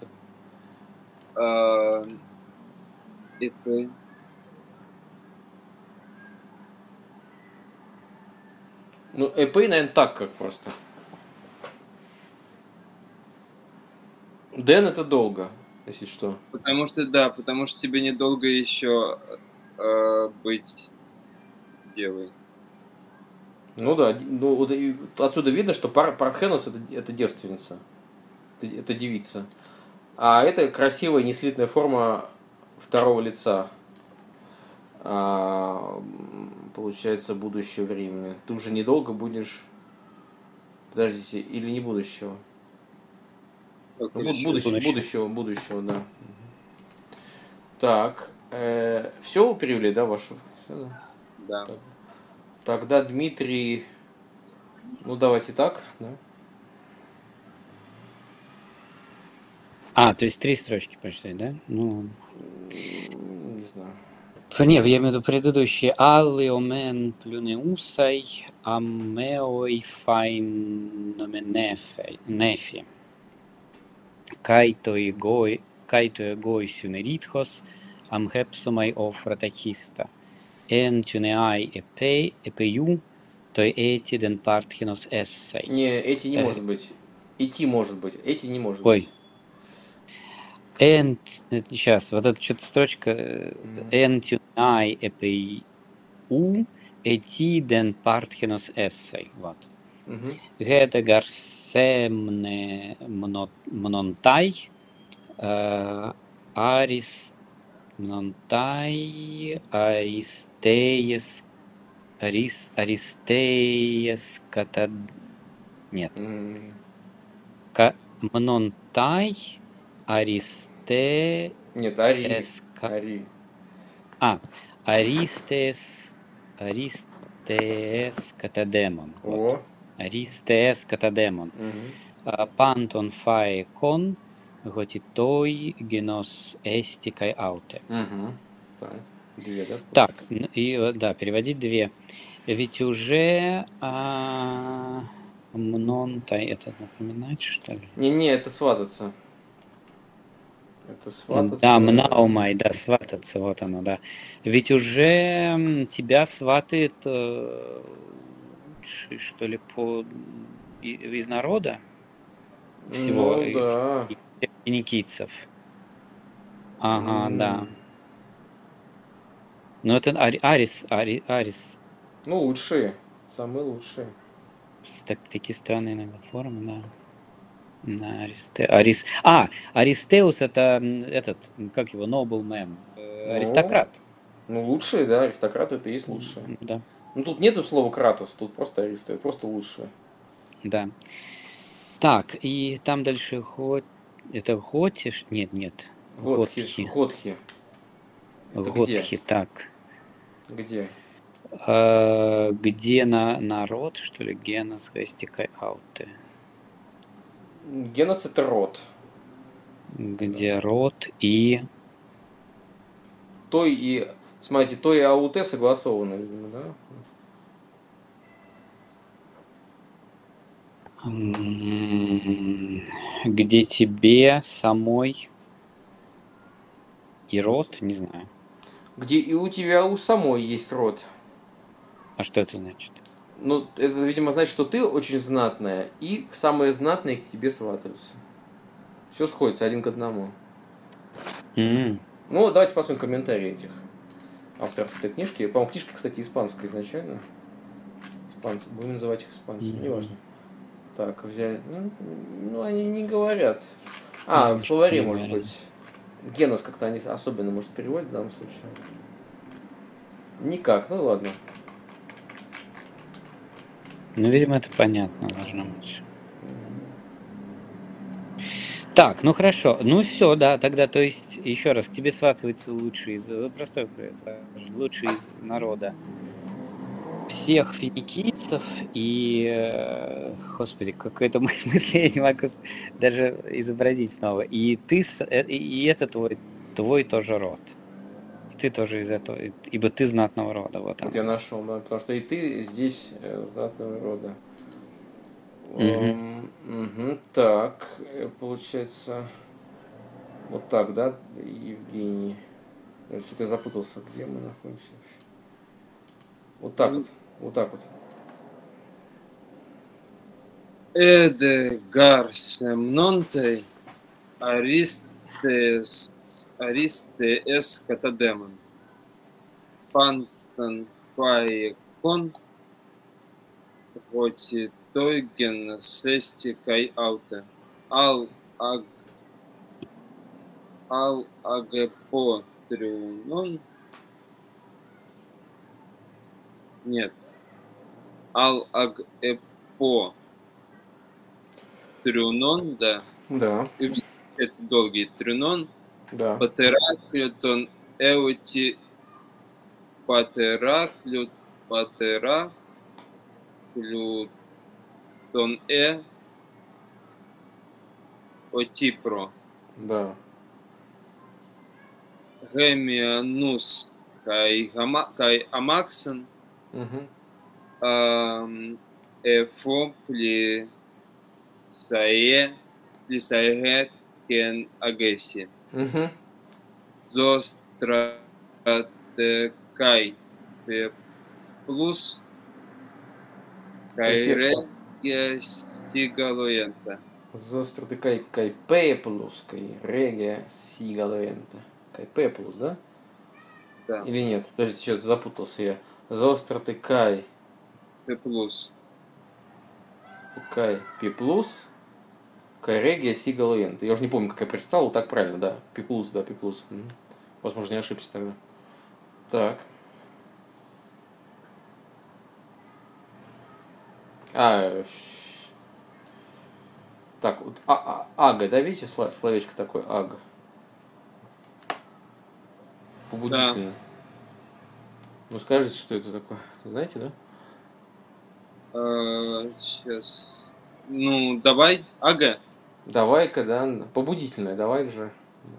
Это... Ну, эпей, наверное, так как просто. Дэн это долго, если что. Потому что тебе недолго еще быть девой. Ну да, ну вот отсюда видно, что Партхенос это девственница, это девица. А это красивая неслитная форма второго лица. Получается, будущее времени. Ты уже недолго будешь... Подождите, или не будущего? Ну, будущего, да. Так, все вы перевели, да, ваше? Все, да. Тогда Дмитрий... Ну, давайте так, да? То есть 3 строчки прочитать, да? Ну... Не знаю. Не, я имею в виду предыдущие. Алиомен плюнеусай, амеой файноменефи. Кайто егой сюнеритхос, амхепсумай офратахиста. Эн тюнеай эпею, той эти ден партхинос эссей. Не, эти не может быть. Эти может быть. Эти не может Ой. быть. Сейчас, вот эта что-то строчка. Эн тюнеай эпею, эти ден партхинос эссей. Вот. Гедегар семне мнонтай, арис мнонтай, аристеес ката... Нет. Мнонтай, аристе... Нет, Ари. Аристеес катадемон. Вот. Аристеес катадемон. Пантон фае кон, готитой генос эстикай ауте. Так, 2, да? Так, и да, переводить 2. Ведь уже мнонтай, это напоминать, что ли? Не, это свататься. Это свататься. Да, мнаумай, да, свататься, вот оно, да. Ведь уже тебя сватает, что ли, из народа всего, Ну, да. финикийцев. Ага, да. Ну, это Арис. Ну, лучшие. Самые лучшие. Такие странные иногда формы, да. Аристеус это этот, как его, nobleman, аристократ. Ну, лучшие, да, аристократы это и есть лучшие. Да. Ну, тут нету слова кратос, тут просто аристеус, просто лучшие. Да. Так, и там дальше это Готиш? Нет. Готхи. Готхи, так. Где? Где народ, что ли? Генос, Хестикай, Ауте. Генос это род. Где род и... Смотрите, то и Ауте согласованы, видимо, да? Где тебе самой и род, не знаю. Где и у тебя у самой есть род. А что это значит? Ну, это, видимо, значит, что ты очень знатная, и самые знатные к тебе сватаются. Все сходится 1 к 1. Ну, давайте посмотрим комментарии этих. авторов этой книжки. По-моему, книжка, кстати, испанская изначально. Испанцы. Будем называть их испанцами, неважно. Так, взяли. Ну, они не говорят. В словаре, может быть. Генос как-то они особенно, может, переводят в данном случае. Никак, ну ладно. Ну, видимо, это понятно должно быть. Так, ну хорошо. Ну все, да, тогда, то есть, еще раз, к тебе сватывается лучший из... Просто это лучший из народа всех финикийцев, и, господи, какое-то мысли я не могу даже изобразить снова. И ты, и это твой тоже род. И ты тоже из этого, ибо ты знатного рода. Вот я нашел, да, потому что и ты здесь знатного рода. Так, получается, вот так, да, Евгений? Что-то я запутался, где мы находимся. Вот так вот, вот так вот. Эдегар семнонтей аристеес катадемон пантан фаекон Готитойген сести кай ауте ал агепо трюнон нет ал агепо трюнон, да. Да. И это долгий трюнон. Да. Патераклютон эути патераклютон отипро. Да. Гемианус кай амаксен. Эфопли Лисае кен агеси. Зостратекай плюс кайрегия сигалуента. Зостратекай кайпе плюс кайрегия сигалуента. Кайпе плюс, да? Да. Или нет? Подождите, что-то запутался я. Зостратекай П плюс. Кай Пи плюс Кайрегия Сигалуент. Я уже не помню, как я прочитал, вот так правильно, да. Пи плюс, да, Пи плюс. Возможно, не ошибся тогда. Так. Так, вот ага, да, видите, словечко такое, ага. Побудительно. Да. Ну скажите, что это такое. Знаете, да? Сейчас. Ну, давай, ага. Давай-ка, да. Побудительное, давай же.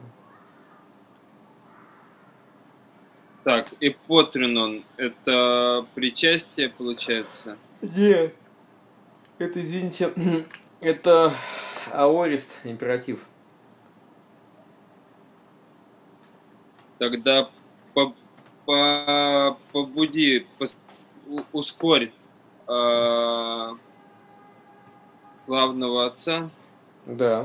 Так, эпотринон — это причастие, получается? Нет. Это, извините, это аорист, императив. Тогда побуди, ускорь славного отца. Да.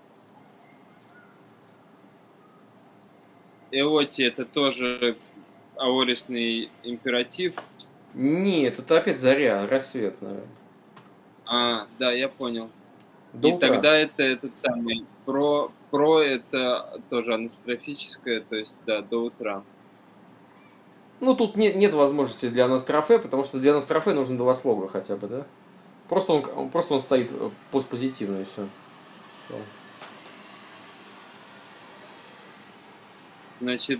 Эоти — это тоже аористный императив. Нет, это опять заря, рассвет, наверное. Да, я понял. До и утра. Тогда это этот самый про это тоже анастрофическое, то есть да, до утра. Ну тут нет возможности для анастрофе, потому что для анастрофе нужно два слога хотя бы, да? Просто он стоит постпозитивно и все. Значит,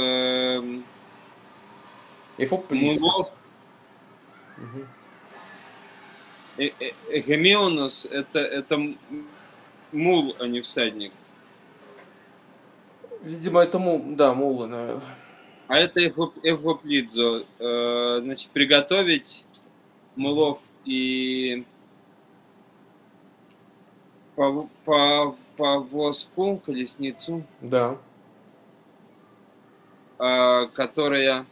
Мулов. Гемеонус это мул, а не всадник. Видимо, это мул, да, мул, наверное. А это Эвгоплидзо. Значит, приготовить мулов и повозку, колесницу. Да. Которая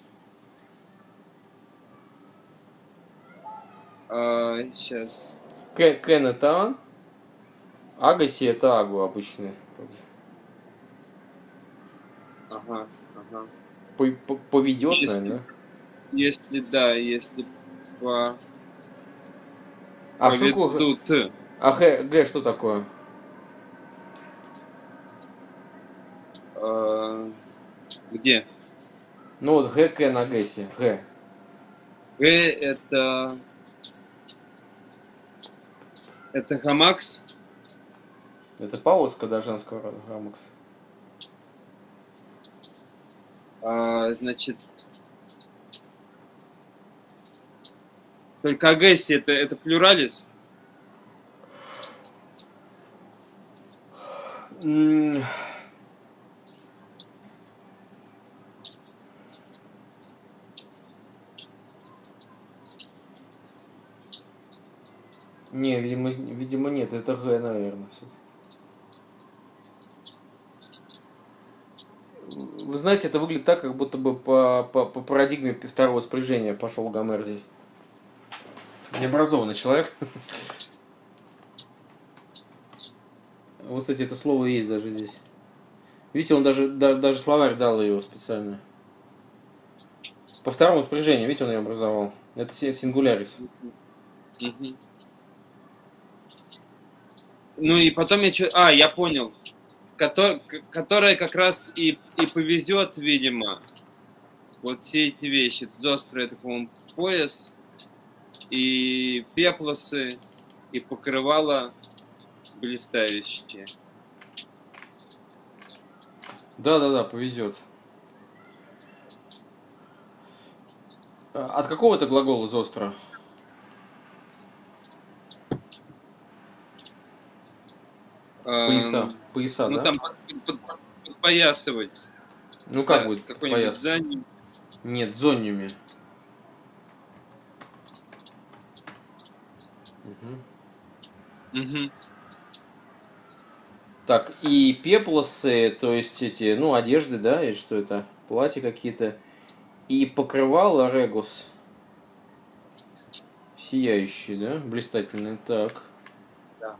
сейчас. Кен это Агаси это Агу обычный. Ага. поведет, Если, наверное, да? если А что такое? поведут. А Г что такое? Где? Ну вот ГК на ГЭСе. Г. Г это гамакс. Это повозка, да, женского рода, гамакс. Значит, только агессия это плюралис. М, Не, видимо нет, это Г, наверное, все-таки. Вы знаете, это выглядит так, как будто бы по парадигме второго спряжения пошел Гомер здесь. Необразованный человек. Вот, кстати, это слово есть даже здесь. Видите, он даже словарь дал его специально. По второму спряжению, видите, он ее образовал. Это сингулярис. Мгм. Ну и потом я понял. Которая как раз и повезет, видимо, вот все эти вещи. Зострый, это, по-моему, пояс, и пеплосы, и покрывало блистающие. Да, повезет. От какого это глагола зостро? Пояса, Ну да? там подпоясывать. Ну как будет Какой-нибудь пояс? заним. Нет, зоннями. Угу. Так, и пеплосы, то есть эти, ну, одежды, да, и что это? Платья какие-то. И покрывало регус. Сияющий, да? Блистательный. Так. Да.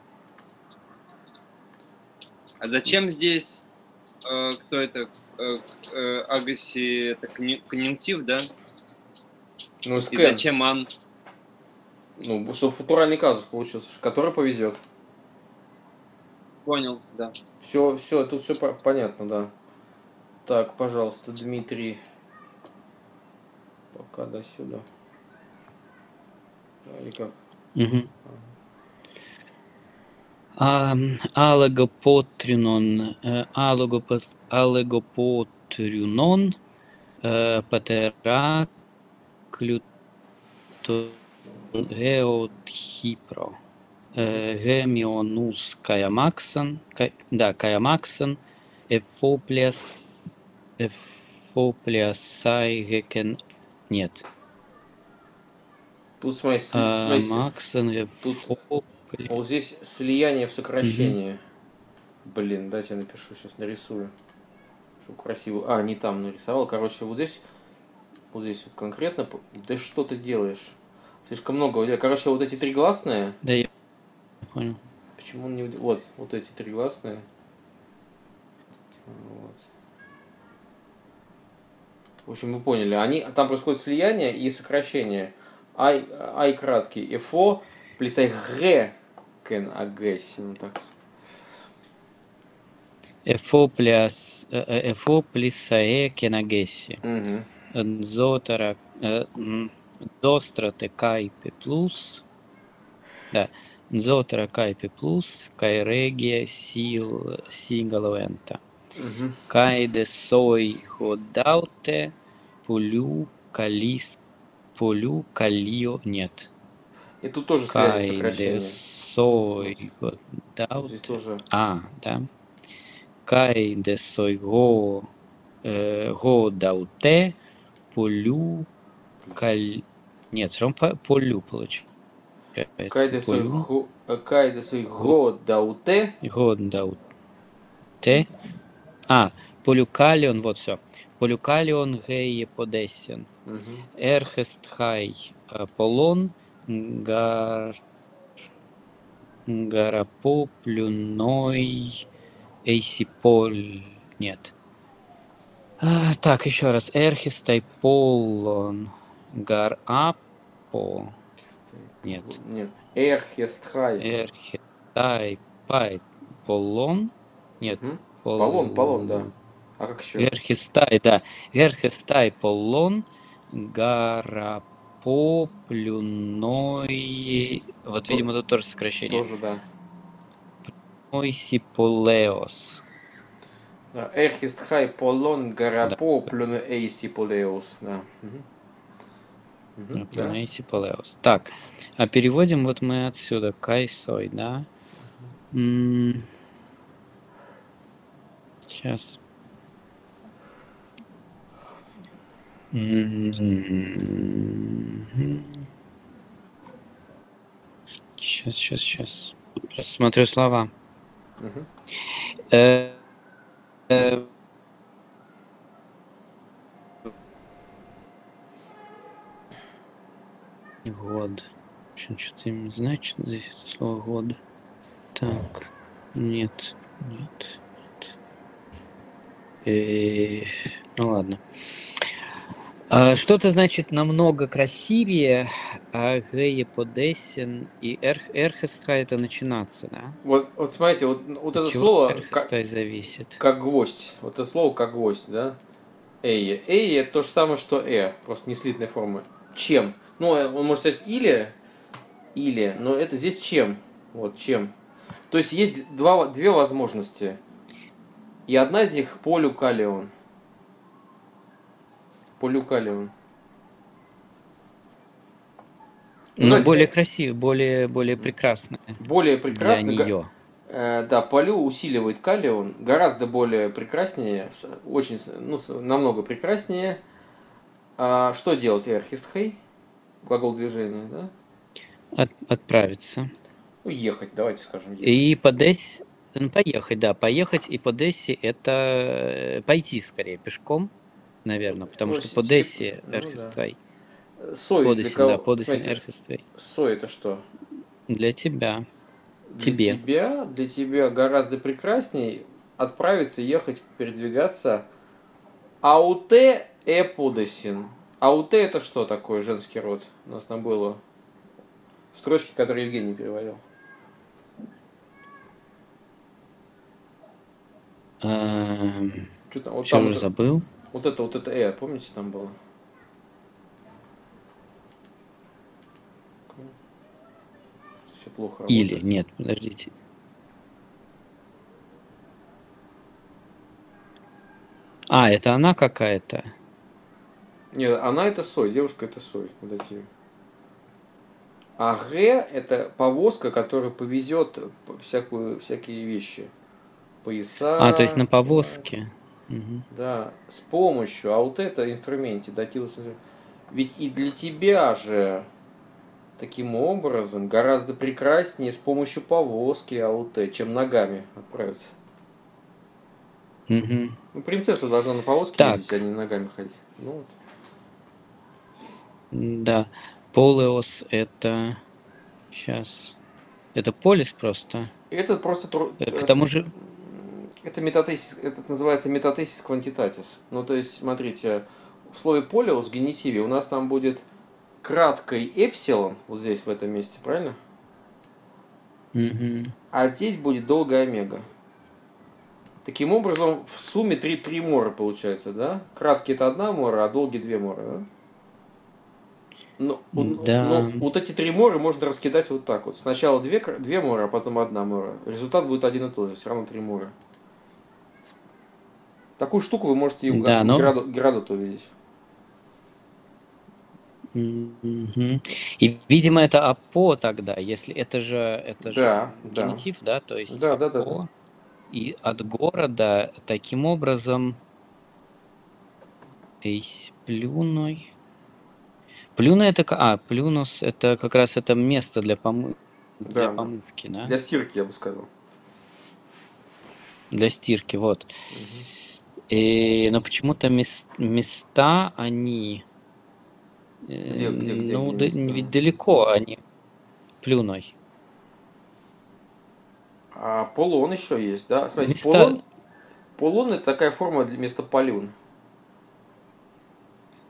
А зачем здесь кто это? Агаси это конъюнктив, да? Ну, И скэн. зачем ан? Ну, чтобы футуральный казус получился, который повезет. Понял, да. Все, тут все понятно, да. Так, пожалуйста, Дмитрий. Пока до сюда. Или как? Мгм. Аллегопотрюнон, аллегопотрюнон, патера клютон геотхипро, гемионус каямаксан, эфоплиасай гекен, нет, Тут, смотри, максан, тут вот здесь слияние в сокращение. Блин, дайте я напишу, сейчас нарисую. Чтобы красиво. А, не там нарисовал. Короче, вот здесь вот конкретно. Да что ты делаешь? Слишком много. Короче, вот эти три гласные. Да, я понял. Почему он не... Вот эти три гласные. Вот. В общем, вы поняли. Там происходит слияние и сокращение. Ай краткий. Фо плюсай г кен агесси. Ну так. Эфоплисае кенагесси. Угу. Зостра кайпе плюс. Да. Зотра кайпе плюс. Кайрегия сигалвента. Угу. Кайде сой ходауте. Полю калио нет. И тут тоже слияние Кайде сокращение. сой Здесь ходауте. тоже. Да. Кайде сой годауте. Полю Нет, все равно полю получается. Кайде сой годауте. Годауте. Полюкалион, вот все. Полюкалион геє подесен. Эрхест хай полон. Гарапоплюной эйсиполь. Нет. Так, еще раз. Эрхистай полон гарапо. Нет. Нет. Эрхестхай. Эрхистай пай полон. Нет. Мгм. Полон, да. А как еще? Верхистай, да. Верхистай полон гарапо плюной. Вот, видимо, тут тоже сокращение. Тоже, да. Ойсиполеос. Эрхестхай полон гарапо плюн эйсиполеус. Да. Мгм. Мгм, да. Плюнейсиполеос. Так, а переводим вот мы отсюда. Кайсой, да? Сейчас. Сейчас. Просто смотрю слова. Мгм. Год. В общем, что-то им значит здесь это слово год. Так. Нет. Ну ладно. Что-то значит намного красивее, а Гея Подесин и Эрхестра это начинаться, да? Вот смотрите, вот От это чего слово Эрхестрай зависит? как гвоздь. Вот это слово как гвоздь, да? Эйе. Эйе это то же самое, что просто не слитной формы. Чем? Ну, он может сказать или, но это здесь чем. Вот чем. То есть есть две возможности. И одна из них полюкалион. Полюкалион. Но более красивее, более прекрасная более для прекрасно. нее. Да, полю усиливает калион, гораздо более прекраснее, очень, намного прекраснее. Что делать эрхистхей? Глагол движения, да? Отправиться. Ну, ехать, давайте скажем. Ехать. И подесь, поехать, да, поехать и подесси это пойти скорее пешком, наверное, потому что подесси эрхестрай. Сой Подесин, для кого? да, подесин Смотрите, эрхестрай. сой это что? Для тебя. Для тебя гораздо прекраснее отправиться, ехать, передвигаться. Ауте эпудесин. Ауте это что такое, женский род? У нас там было в строчке, которую Евгений переводил. Что-то вот там уже забыл. Вот это помните, там было? Все плохо работает. Или, нет, подождите. Это она какая-то? Нет, она это сой, девушка это сой. Вот эти. А ре это повозка, которая повезет всякие вещи. Пояса. То есть на повозке. Да, с помощью. А вот это инструменте датилус. Ведь и для тебя же таким образом гораздо прекраснее с помощью повозки АУТ, чем ногами отправиться. Ну, принцесса должна на повозке ездить, а не ногами ходить. Ну, вот. Да. Полеос это... Сейчас. Это полис просто? Это просто... К тому же... Это называется метатесис квантитатис. Ну, то есть, смотрите, в слове полеос в генитиве у нас там будет краткой эпсилон, вот здесь, в этом месте, правильно? А здесь будет долгая омега. Таким образом, в сумме 3 мора получается, да? Краткий это 1 мора, а долгий 2 мора, да? Но вот эти 3 мора можно раскидать вот так вот. Сначала 2 мора, а потом 1 мора. Результат будет один и тот же, все равно 3 мора. Такую штуку вы можете и у Геродота увидеть. И, видимо, это апо тогда, если это же генитив, да, то есть апо. Да. И от города таким образом плюной. Плюна это плюнус это как раз это место для помывки, да? Для стирки, я бы сказал. Для стирки, вот. Но почему-то места они где ведь далеко они плюной. А полон еще есть, да? Смотрите, полон это такая форма вместо полюн.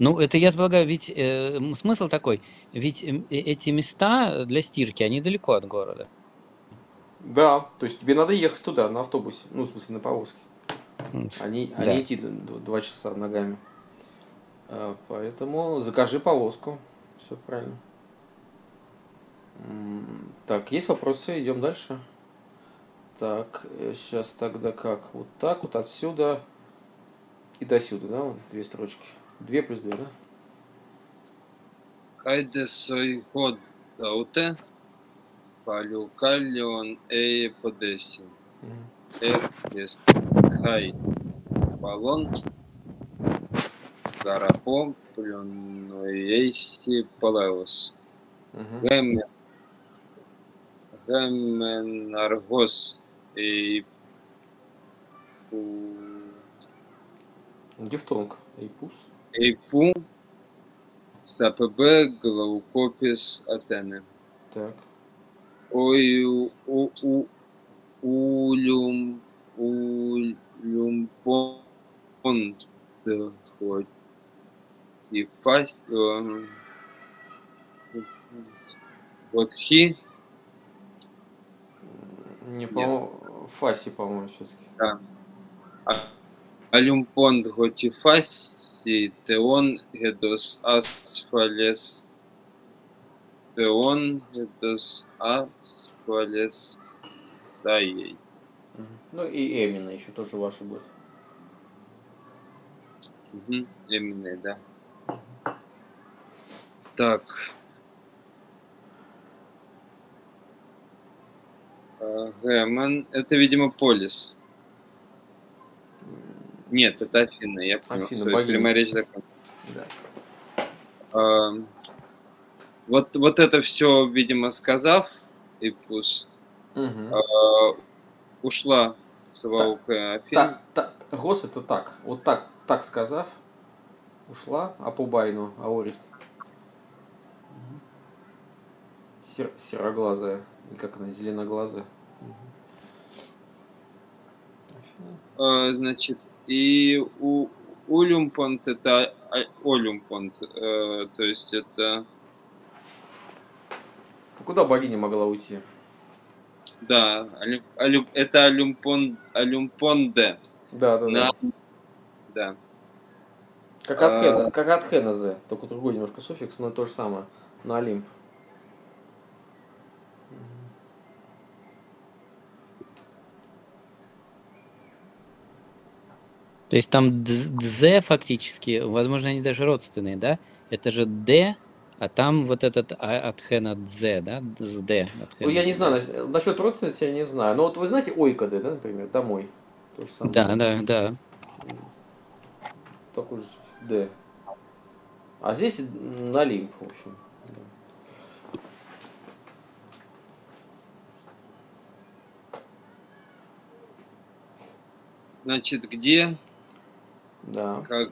Ну, это, я полагаю, ведь смысл такой, ведь эти места для стирки, они далеко от города. Да, то есть тебе надо ехать туда на автобусе, ну, в смысле, на повозке. А не Да. идти 2 часа ногами. Поэтому закажи повозку. Все правильно. Так, есть вопросы? Идем дальше. Так, сейчас тогда как? Вот так вот отсюда и до сюда, да? Вот 2 строчки. 2 плюс 2, да? Хайде сой ход дауте, палюкалион подесин. Есть хай балон, гарапом, плюнуейси палеус. Гемен аргос Дифтонг. Эйпус. эйпу СПБ глаукопис Атены. Так. Улюмпонт и фаст вот хи, Не, по Фаси, по-моему, все-таки. да. Алюмпонт готифаси теон гедос асфалес теон гедос асфалес таей. Ну и Эмина еще тоже ваши будет. Именно, да. Так. Гэмон, это, видимо, полис. Нет, это Афина, я понял. Афина, Всё, богиня. прямая речь закончилась. Да. Вот это все, видимо, сказав, Эйпус, ушла Саваука Афин. Гос это так. Вот так сказав, ушла Апубайну, Аорист. Сероглазая. Или как она, зеленоглазая. Значит, и у Улюмпонт это Олюмпонт, то есть это... Куда богиня могла уйти? Да, это Алюмпонде. Да. Да. Как от Хеназе, только другой немножко суффикс, но то же самое. На Олимп. То есть там дз фактически, возможно, они даже родственные, да? Это же д, а там вот этот от хена дз, да? С д. Ну, я не знаю, насчет родственности я не знаю. Но вот вы знаете ойкады, да, например, домой. То же самое. Да. Такой же д. А здесь на Олимп, в общем. Значит, где? Да. Как?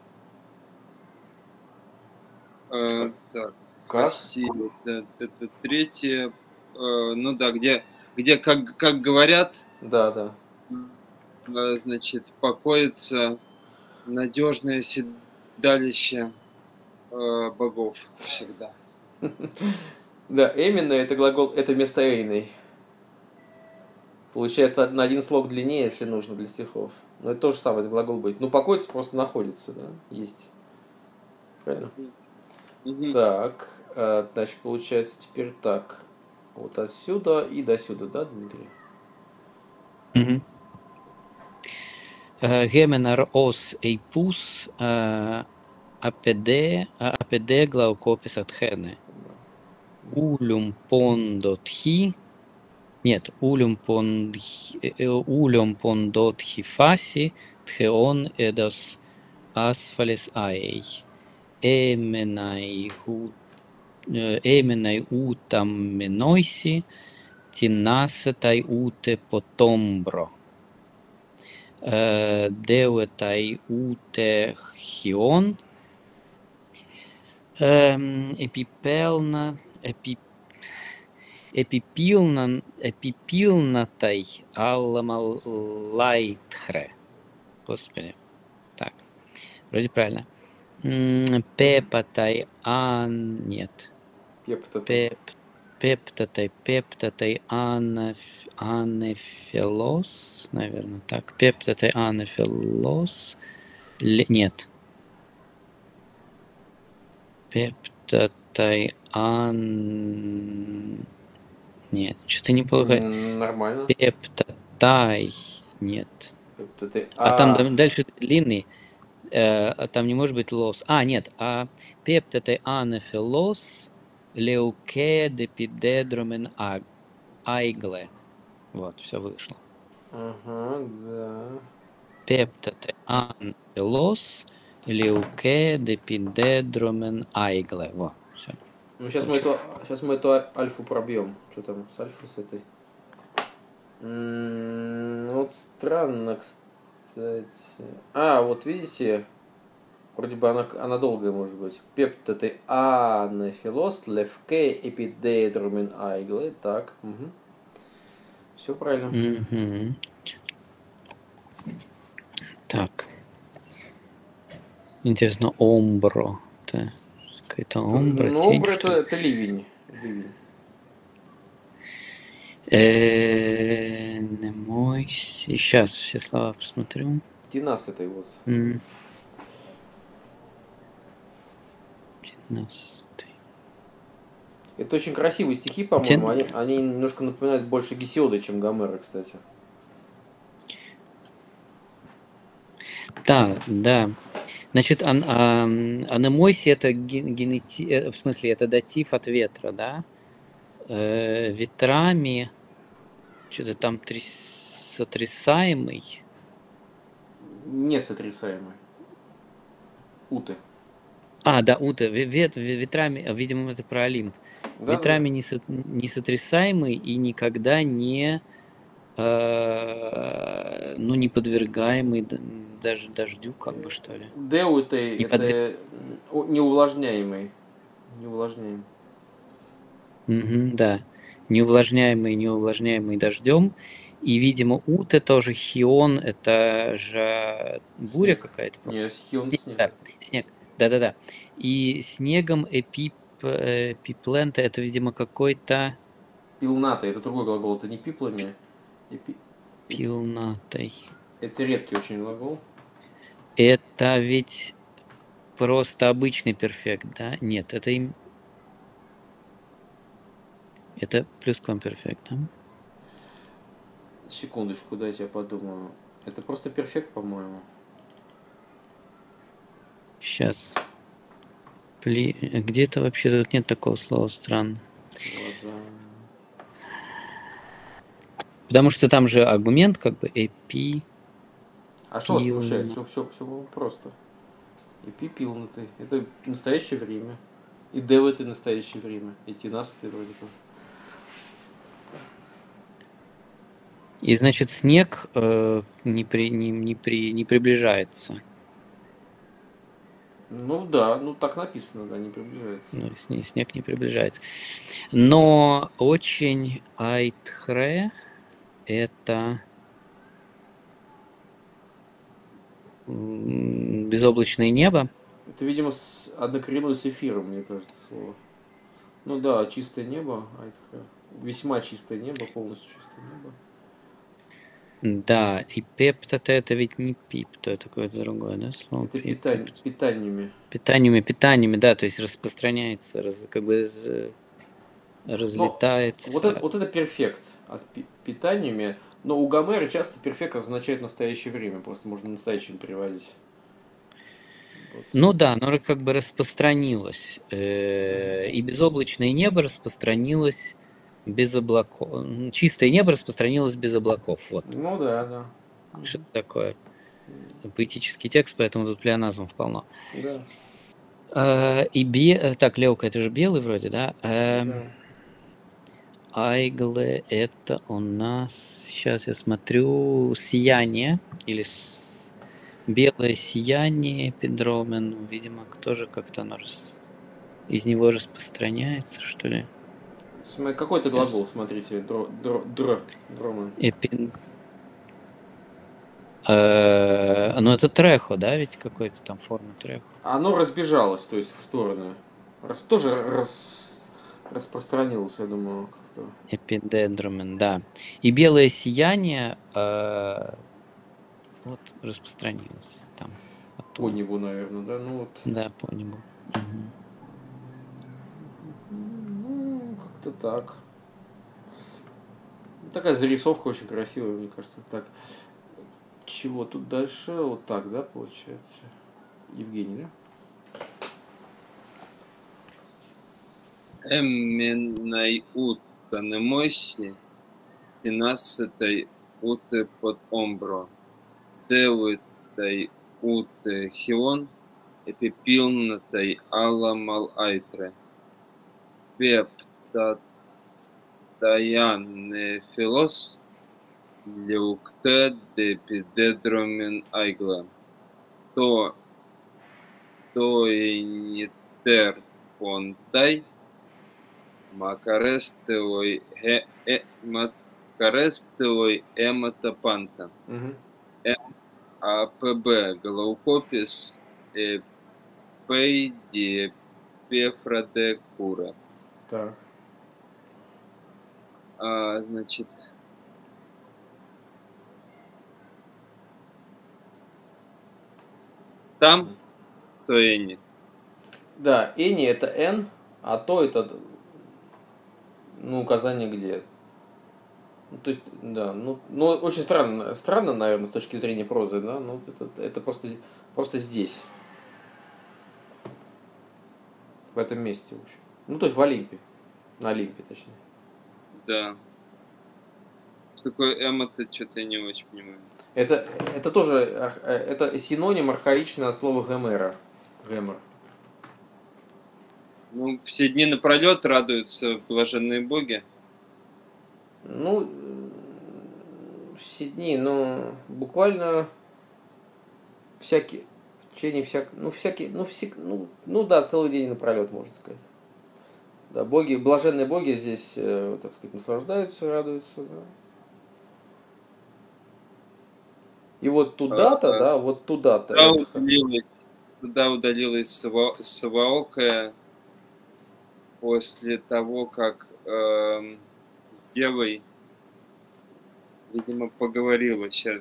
Так. Красиво. Это третье. Ну да, где как говорят. Да. Значит, покоится надежное седалище богов всегда. Да, Эмина это глагол, это вместо Эйной. Получается на один слог длиннее, если нужно для стихов. Но это то же самое, это глагол быть. Ну, покоится просто находится, да, есть. Правильно? Так, значит, получается теперь так. Вот отсюда и до сюда, да, Дмитрий? Геменар ос эйпус апеде глаукопис атхене. Улюм пондотхи. Нет, улюм пондотхи фаси тхеон эдос асфалес аей. Эменай утам менойси тинасетай уте потомбро. Деуетай уте хион. Эпипилнатай алламалайтхре. Господи. Так, вроде правильно. Пепатай ан... Нет. Пептотай. Пептатай анефилос, наверное, так. Пептатай анефилос. Нет. Пептатай ан... Нет, что-то не получается. Нормально. Пептатай. Нет. Пептотай. А там дальше длинный. Там не может быть лос. Нет. Пептатай анефилос леуке депидедромен айгле. Вот, все вышло. Ага, да. Пептатай анефилос леуке депидедромен айгле. Вот, все. Ну, сейчас мы эту альфу пробьем. Что там с альфой с этой? Вот странно, кстати. Вот видите, вроде бы она долгая может быть. Пептотай анефилос левке эпидедромен айгле. Так. Угу. Все правильно. Угу. Так. Интересно, омбро. Это какая-то омбра. Ну, тень, омбра что ли? это ливень. Не мойся. Сейчас все слова посмотрю. Тинас этой вот. Тинастый. Это очень красивые стихи, по-моему. Они немножко напоминают больше Гесиода, чем Гомера, кстати. Да. Значит, анемойси это в смысле, это датив от ветра, да? Ветрами, что-то там сотрясаемый. Не сотрясаемый. Уты. Да, уты. Ветрами, видимо, это про Олимп. Да, ветрами не сотрясаемый и никогда не не подвергаемый даже дождю, как бы, что ли. Деу это неувлажняемый. Да. Неувлажняемый дождем. И, видимо, ут тоже хион, это же буря какая-то. Нет, хион снег. Да, снег. Да. И снегом эпиплента это, видимо, какой-то... Пилнатой, это другой глагол, это не пиплами. Пилнатой. Это редкий очень глагол. Это ведь просто обычный перфект, да? Нет, это им... Это плюскомперфект, да? Секундочку, дайте я подумаю. Это просто перфект, по-моему. Сейчас. Где-то вообще тут нет такого слова, странно. Потому что там же аргумент как бы эпи. А что вас смущает? Все было просто. Эпипилнутый. Это настоящее время. И дев это настоящее время. И тинас это вроде как. И значит снег не приближается. Ну да, так написано, да, не приближается. Ну, снег не приближается. Но очень айтхре это безоблачное небо. Это, видимо, однокоренное с эфиром, мне кажется, слово. Ну да, чистое небо, айтхре. Весьма чистое небо, полностью чистое небо. Да, и пептата это ведь не пипто, это какое-то другое, да, слово? Это питаниями. Питаниями, да, то есть распространяется, как бы разлетается. Вот это перфект от питаниями, но у Гомера часто перфект означает настоящее время, просто можно настоящим переводить. Вот. Ну да, оно как бы распространилось, и безоблачное небо распространилось без облаков. Чистое небо распространилось без облаков. Вот. Ну да. Что такое? Поэтический текст, поэтому тут плеоназмов полно. Да. Так, Левка, это же белый вроде, да? Айгле это у нас, сейчас я смотрю, сияние, или белое сияние Педромен, видимо, тоже как-то оно из него распространяется, что ли. Какой-то глагол, смотрите, дромен. Ну, это трехо, да, ведь какой-то там форма трехо. Оно разбежалось, то есть в стороны. Распространилось, я думаю, как-то. Эпидендрумен, да. И белое сияние вот распространилось там По потом. небу, наверное, да? Ну вот. Да, по небу. Мгм. Ну, как-то так. Такая зарисовка очень красивая, мне кажется. Так, чего тут дальше? Вот так, да, получается? Евгений, да? Эмменной утанемойси, тенасетой уте под омбро, девытой уте хион, эпипилнатой алла малайтре, пептатаян филос, леукте депидедромен айгла, то инитер понтай, макарестовой эматопанта. Угу. АПБ Глаукопис Пейди Пефраде Кура. Так. Значит, там то и нет. Да, Эни это Н, а то это, ну, указание где. Ну, то есть, да, ну очень странно, наверное, с точки зрения прозы, да, ну, это просто здесь, в этом месте, в общем. Ну, то есть в Олимпе, на Олимпе, точнее. Да. Что такое эмо-то, что-то я не очень понимаю. Это тоже, это синоним архаичного слова Гомера. Гомер. Ну, все дни напролет радуются в блаженные боги. Ну, все дни, ну, буквально всякие, в течение да, целый день напролет, можно сказать. Да, боги, блаженные боги здесь, так сказать, наслаждаются, радуются, да. И вот туда-то, да, вот туда-то. Туда удалилась Саваока после того, как с девой, видимо, поговорила. Сейчас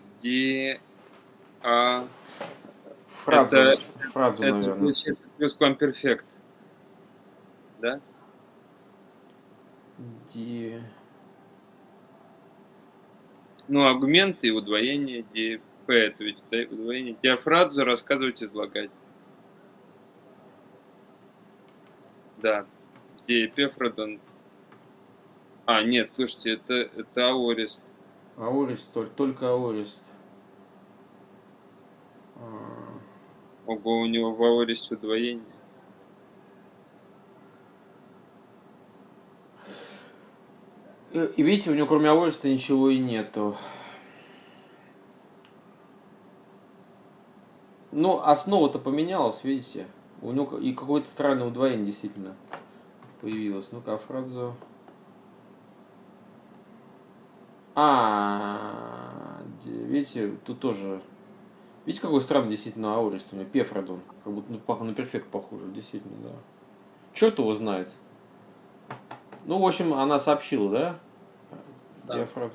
Фразу, это наверное. получается плюсквамперфект. Да? Ну, аргументы и удвоение ДП, это ведь удвоение. Диафразу рассказывать, излагать. Да. Диэпефродон. Нет, слушайте, это аорист. Аорист, только аорист. Ого, у него в аористе удвоение. И видите, у него кроме аориста ничего и нету. Ну, основа-то поменялась, видите? У него и какое-то странное удвоение действительно появилось. Ну-ка, Афразо. Видите, тут тоже. Видите, какой странный действительно аорист у него? Пефродон. Как будто на перфект похоже, действительно, да. Черт его знает. Ну, в общем, она сообщила, да? Да. Диафрагма.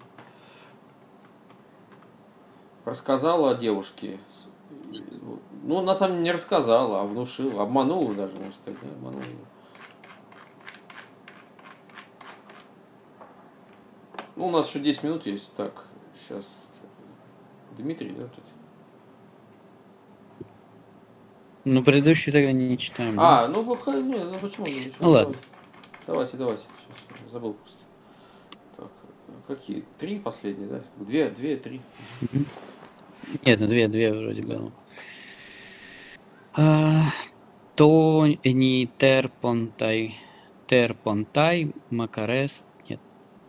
Рассказала о девушке. Ну, на самом деле не рассказала, а внушила. Обманула даже, можно сказать. Да? Обманула. Ну, у нас еще 10 минут есть. Так, сейчас Дмитрий, да, тут? Ну, предыдущую тогда не читаем. Ну почему? Ну, ладно. Давайте. Сейчас, забыл просто. Так, какие? 3 последние, да? 2, 3. Нет, 2 вроде было. То не терпонтай макарест. Нет.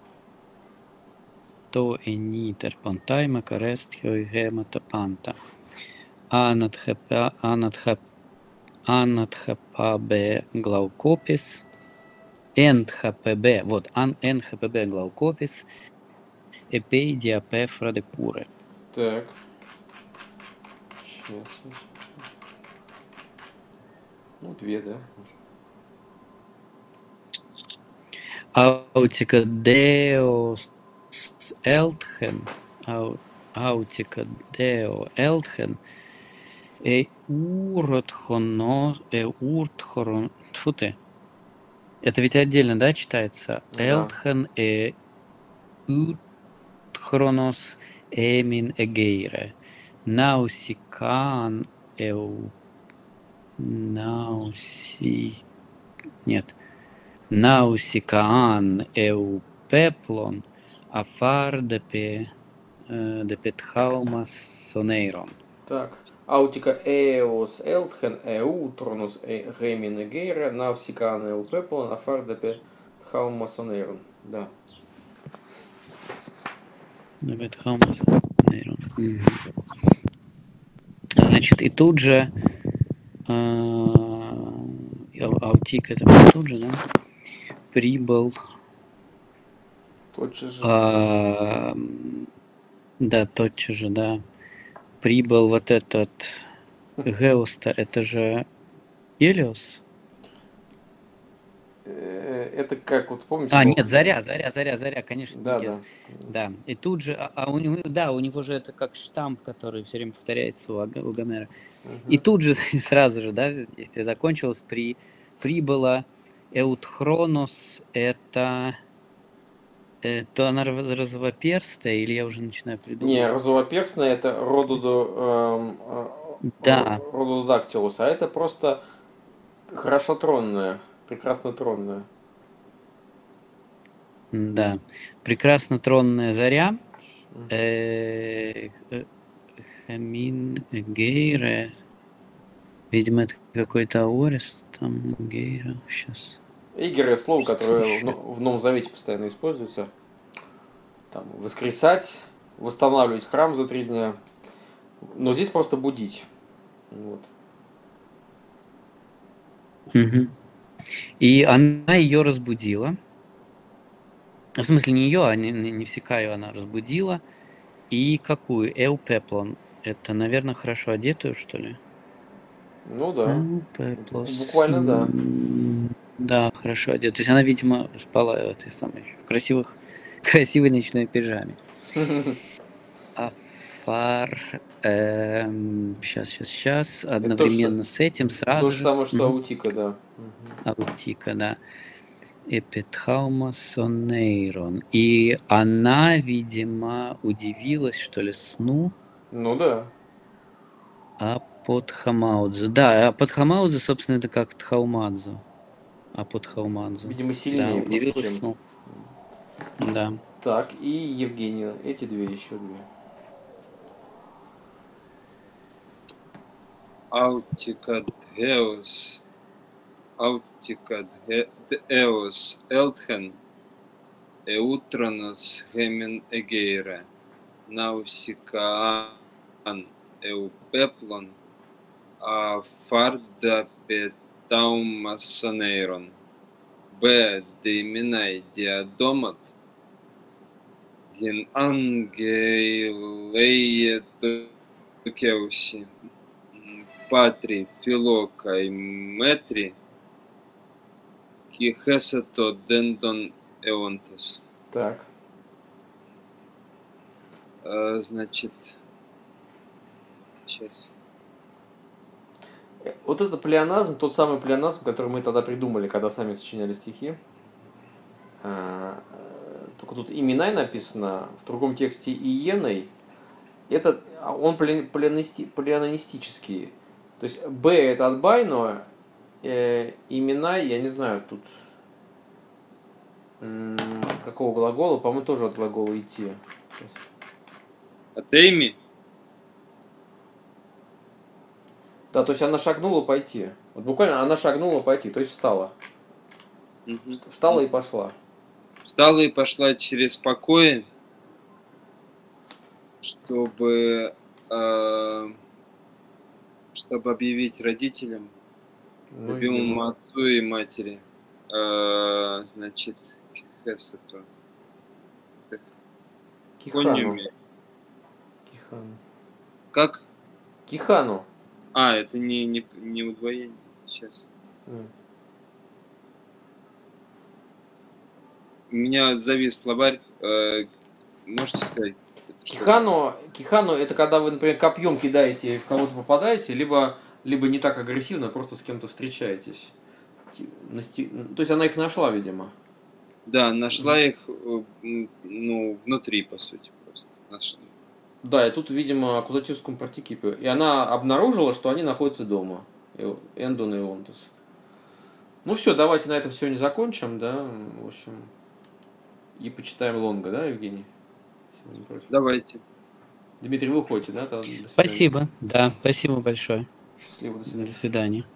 То не терпонтай макарест хематопанта. Анатхапабе глаукопис. НХПБ, вот, НХПБ глаукопис, эпей диапефра де куре. Так. Сейчас. Ну, две, да? Autica Deus Elthen. Autica Deo Elthen. Уртхорон. Тьфу ты. Это ведь отдельно, да, читается? Да. Элтхен Утхронос Эмин Эгейре. Наусикан Нет. Наусикаан Пеплон Афар Депетхаумас Сонейрон. Так. Аутика Эос Элтхен Тронус Геймин Эгейра Навсикан Пеплон Афардепе Тхаумасонейрон. Да. Депетхаумас Сонейрон. Значит, и тут же Аутик это был тут же, да? Прибыл. Тотчас же. Да, тотчас же, да. Прибыл вот этот Геуста, это же Елиос? Это как, вот помните? Нет, Заря, конечно, Да, Гес. Да. И тут же, у него, да, у него же это как штамп, который все время повторяется у Гомера. И тут же сразу же, да, действие закончилось, прибыла Эутхронос, это она розовоперстая, или я уже начинаю придумывать? Не, розовоперстная это Да. Рододактилус, а это просто хорошотронная, прекраснотронная. Да. Прекраснотронная заря. Хамин Гейре. Видимо, это какой-то аорист, там Гейра. Сейчас. Игеры — слово, которое в Новом Завете постоянно используется. Там, воскресать, восстанавливать храм за 3 дня. Но здесь просто будить. Вот. Угу. И она ее разбудила. В смысле, не ее, а не Всекаю она разбудила. И какую? Пеплон. Это, наверное, хорошо одетую, что ли? Ну да. Пеплос. Буквально да. Да, хорошо одета. То есть она, видимо, спала в этой самой красивой ночной пижаме. Афар. Сейчас. Одновременно с этим сразу то же самое, что Аутика, да. Аутика, да. Эпетхаума Сонейрон. И она, видимо, удивилась, что ли, сну. Ну да. Апотхамаудзу. Да, Апотхамаудзу, собственно, это как Тхаумадзу. Апотхаумадзу. Видимо, сильнее. Да, удивилась сну. Да. Так, и Евгения. Эти две, еще две. Autica Deus Elthen Eutronos Hemen Egeire Nausicaan Pеплон Афарда Петаумасонейрон Б. Дейминай Диадомат Ген Ангелее Токеуси Патри Филокай Метри Кихесато Дендон Эонтес. Так. Значит, сейчас. Вот это плеоназм, тот самый плеоназм, который мы тогда придумали, когда сами сочиняли стихи. Только тут именай написано, в другом тексте иеной. Это он плеонистический. То есть Б это от байно, имена, я не знаю, тут какого глагола, по-моему, тоже от глагола идти. От Эйми? Да, то есть она шагнула пойти. Вот буквально она шагнула пойти, то есть встала. Встала и пошла. Встала и пошла через покои, чтобы объявить родителям, любимому отцу и матери, значит, Кихесату. Кихану. Кихану. Как? Кихану. А, это не удвоение. Сейчас. Нет. У меня завис словарь. Можете сказать? это что? Кихану это когда вы, например, копьем кидаете и в кого-то попадаете, либо не так агрессивно, а просто с кем-то встречаетесь. То есть она их нашла, видимо. Да, нашла их, ну, внутри, по сути, просто. Нашла. Да, и тут, видимо, аккузативском партикипе. И она обнаружила, что они находятся дома. Эндон и Онтос. Ну все, давайте на этом сегодня закончим, да, в общем. И почитаем Лонга, да, Евгений? Если вы не против. Давайте. Дмитрий, вы уходите, да? До свидания. Спасибо. Да, спасибо большое. Счастливо, до До свидания. свидания.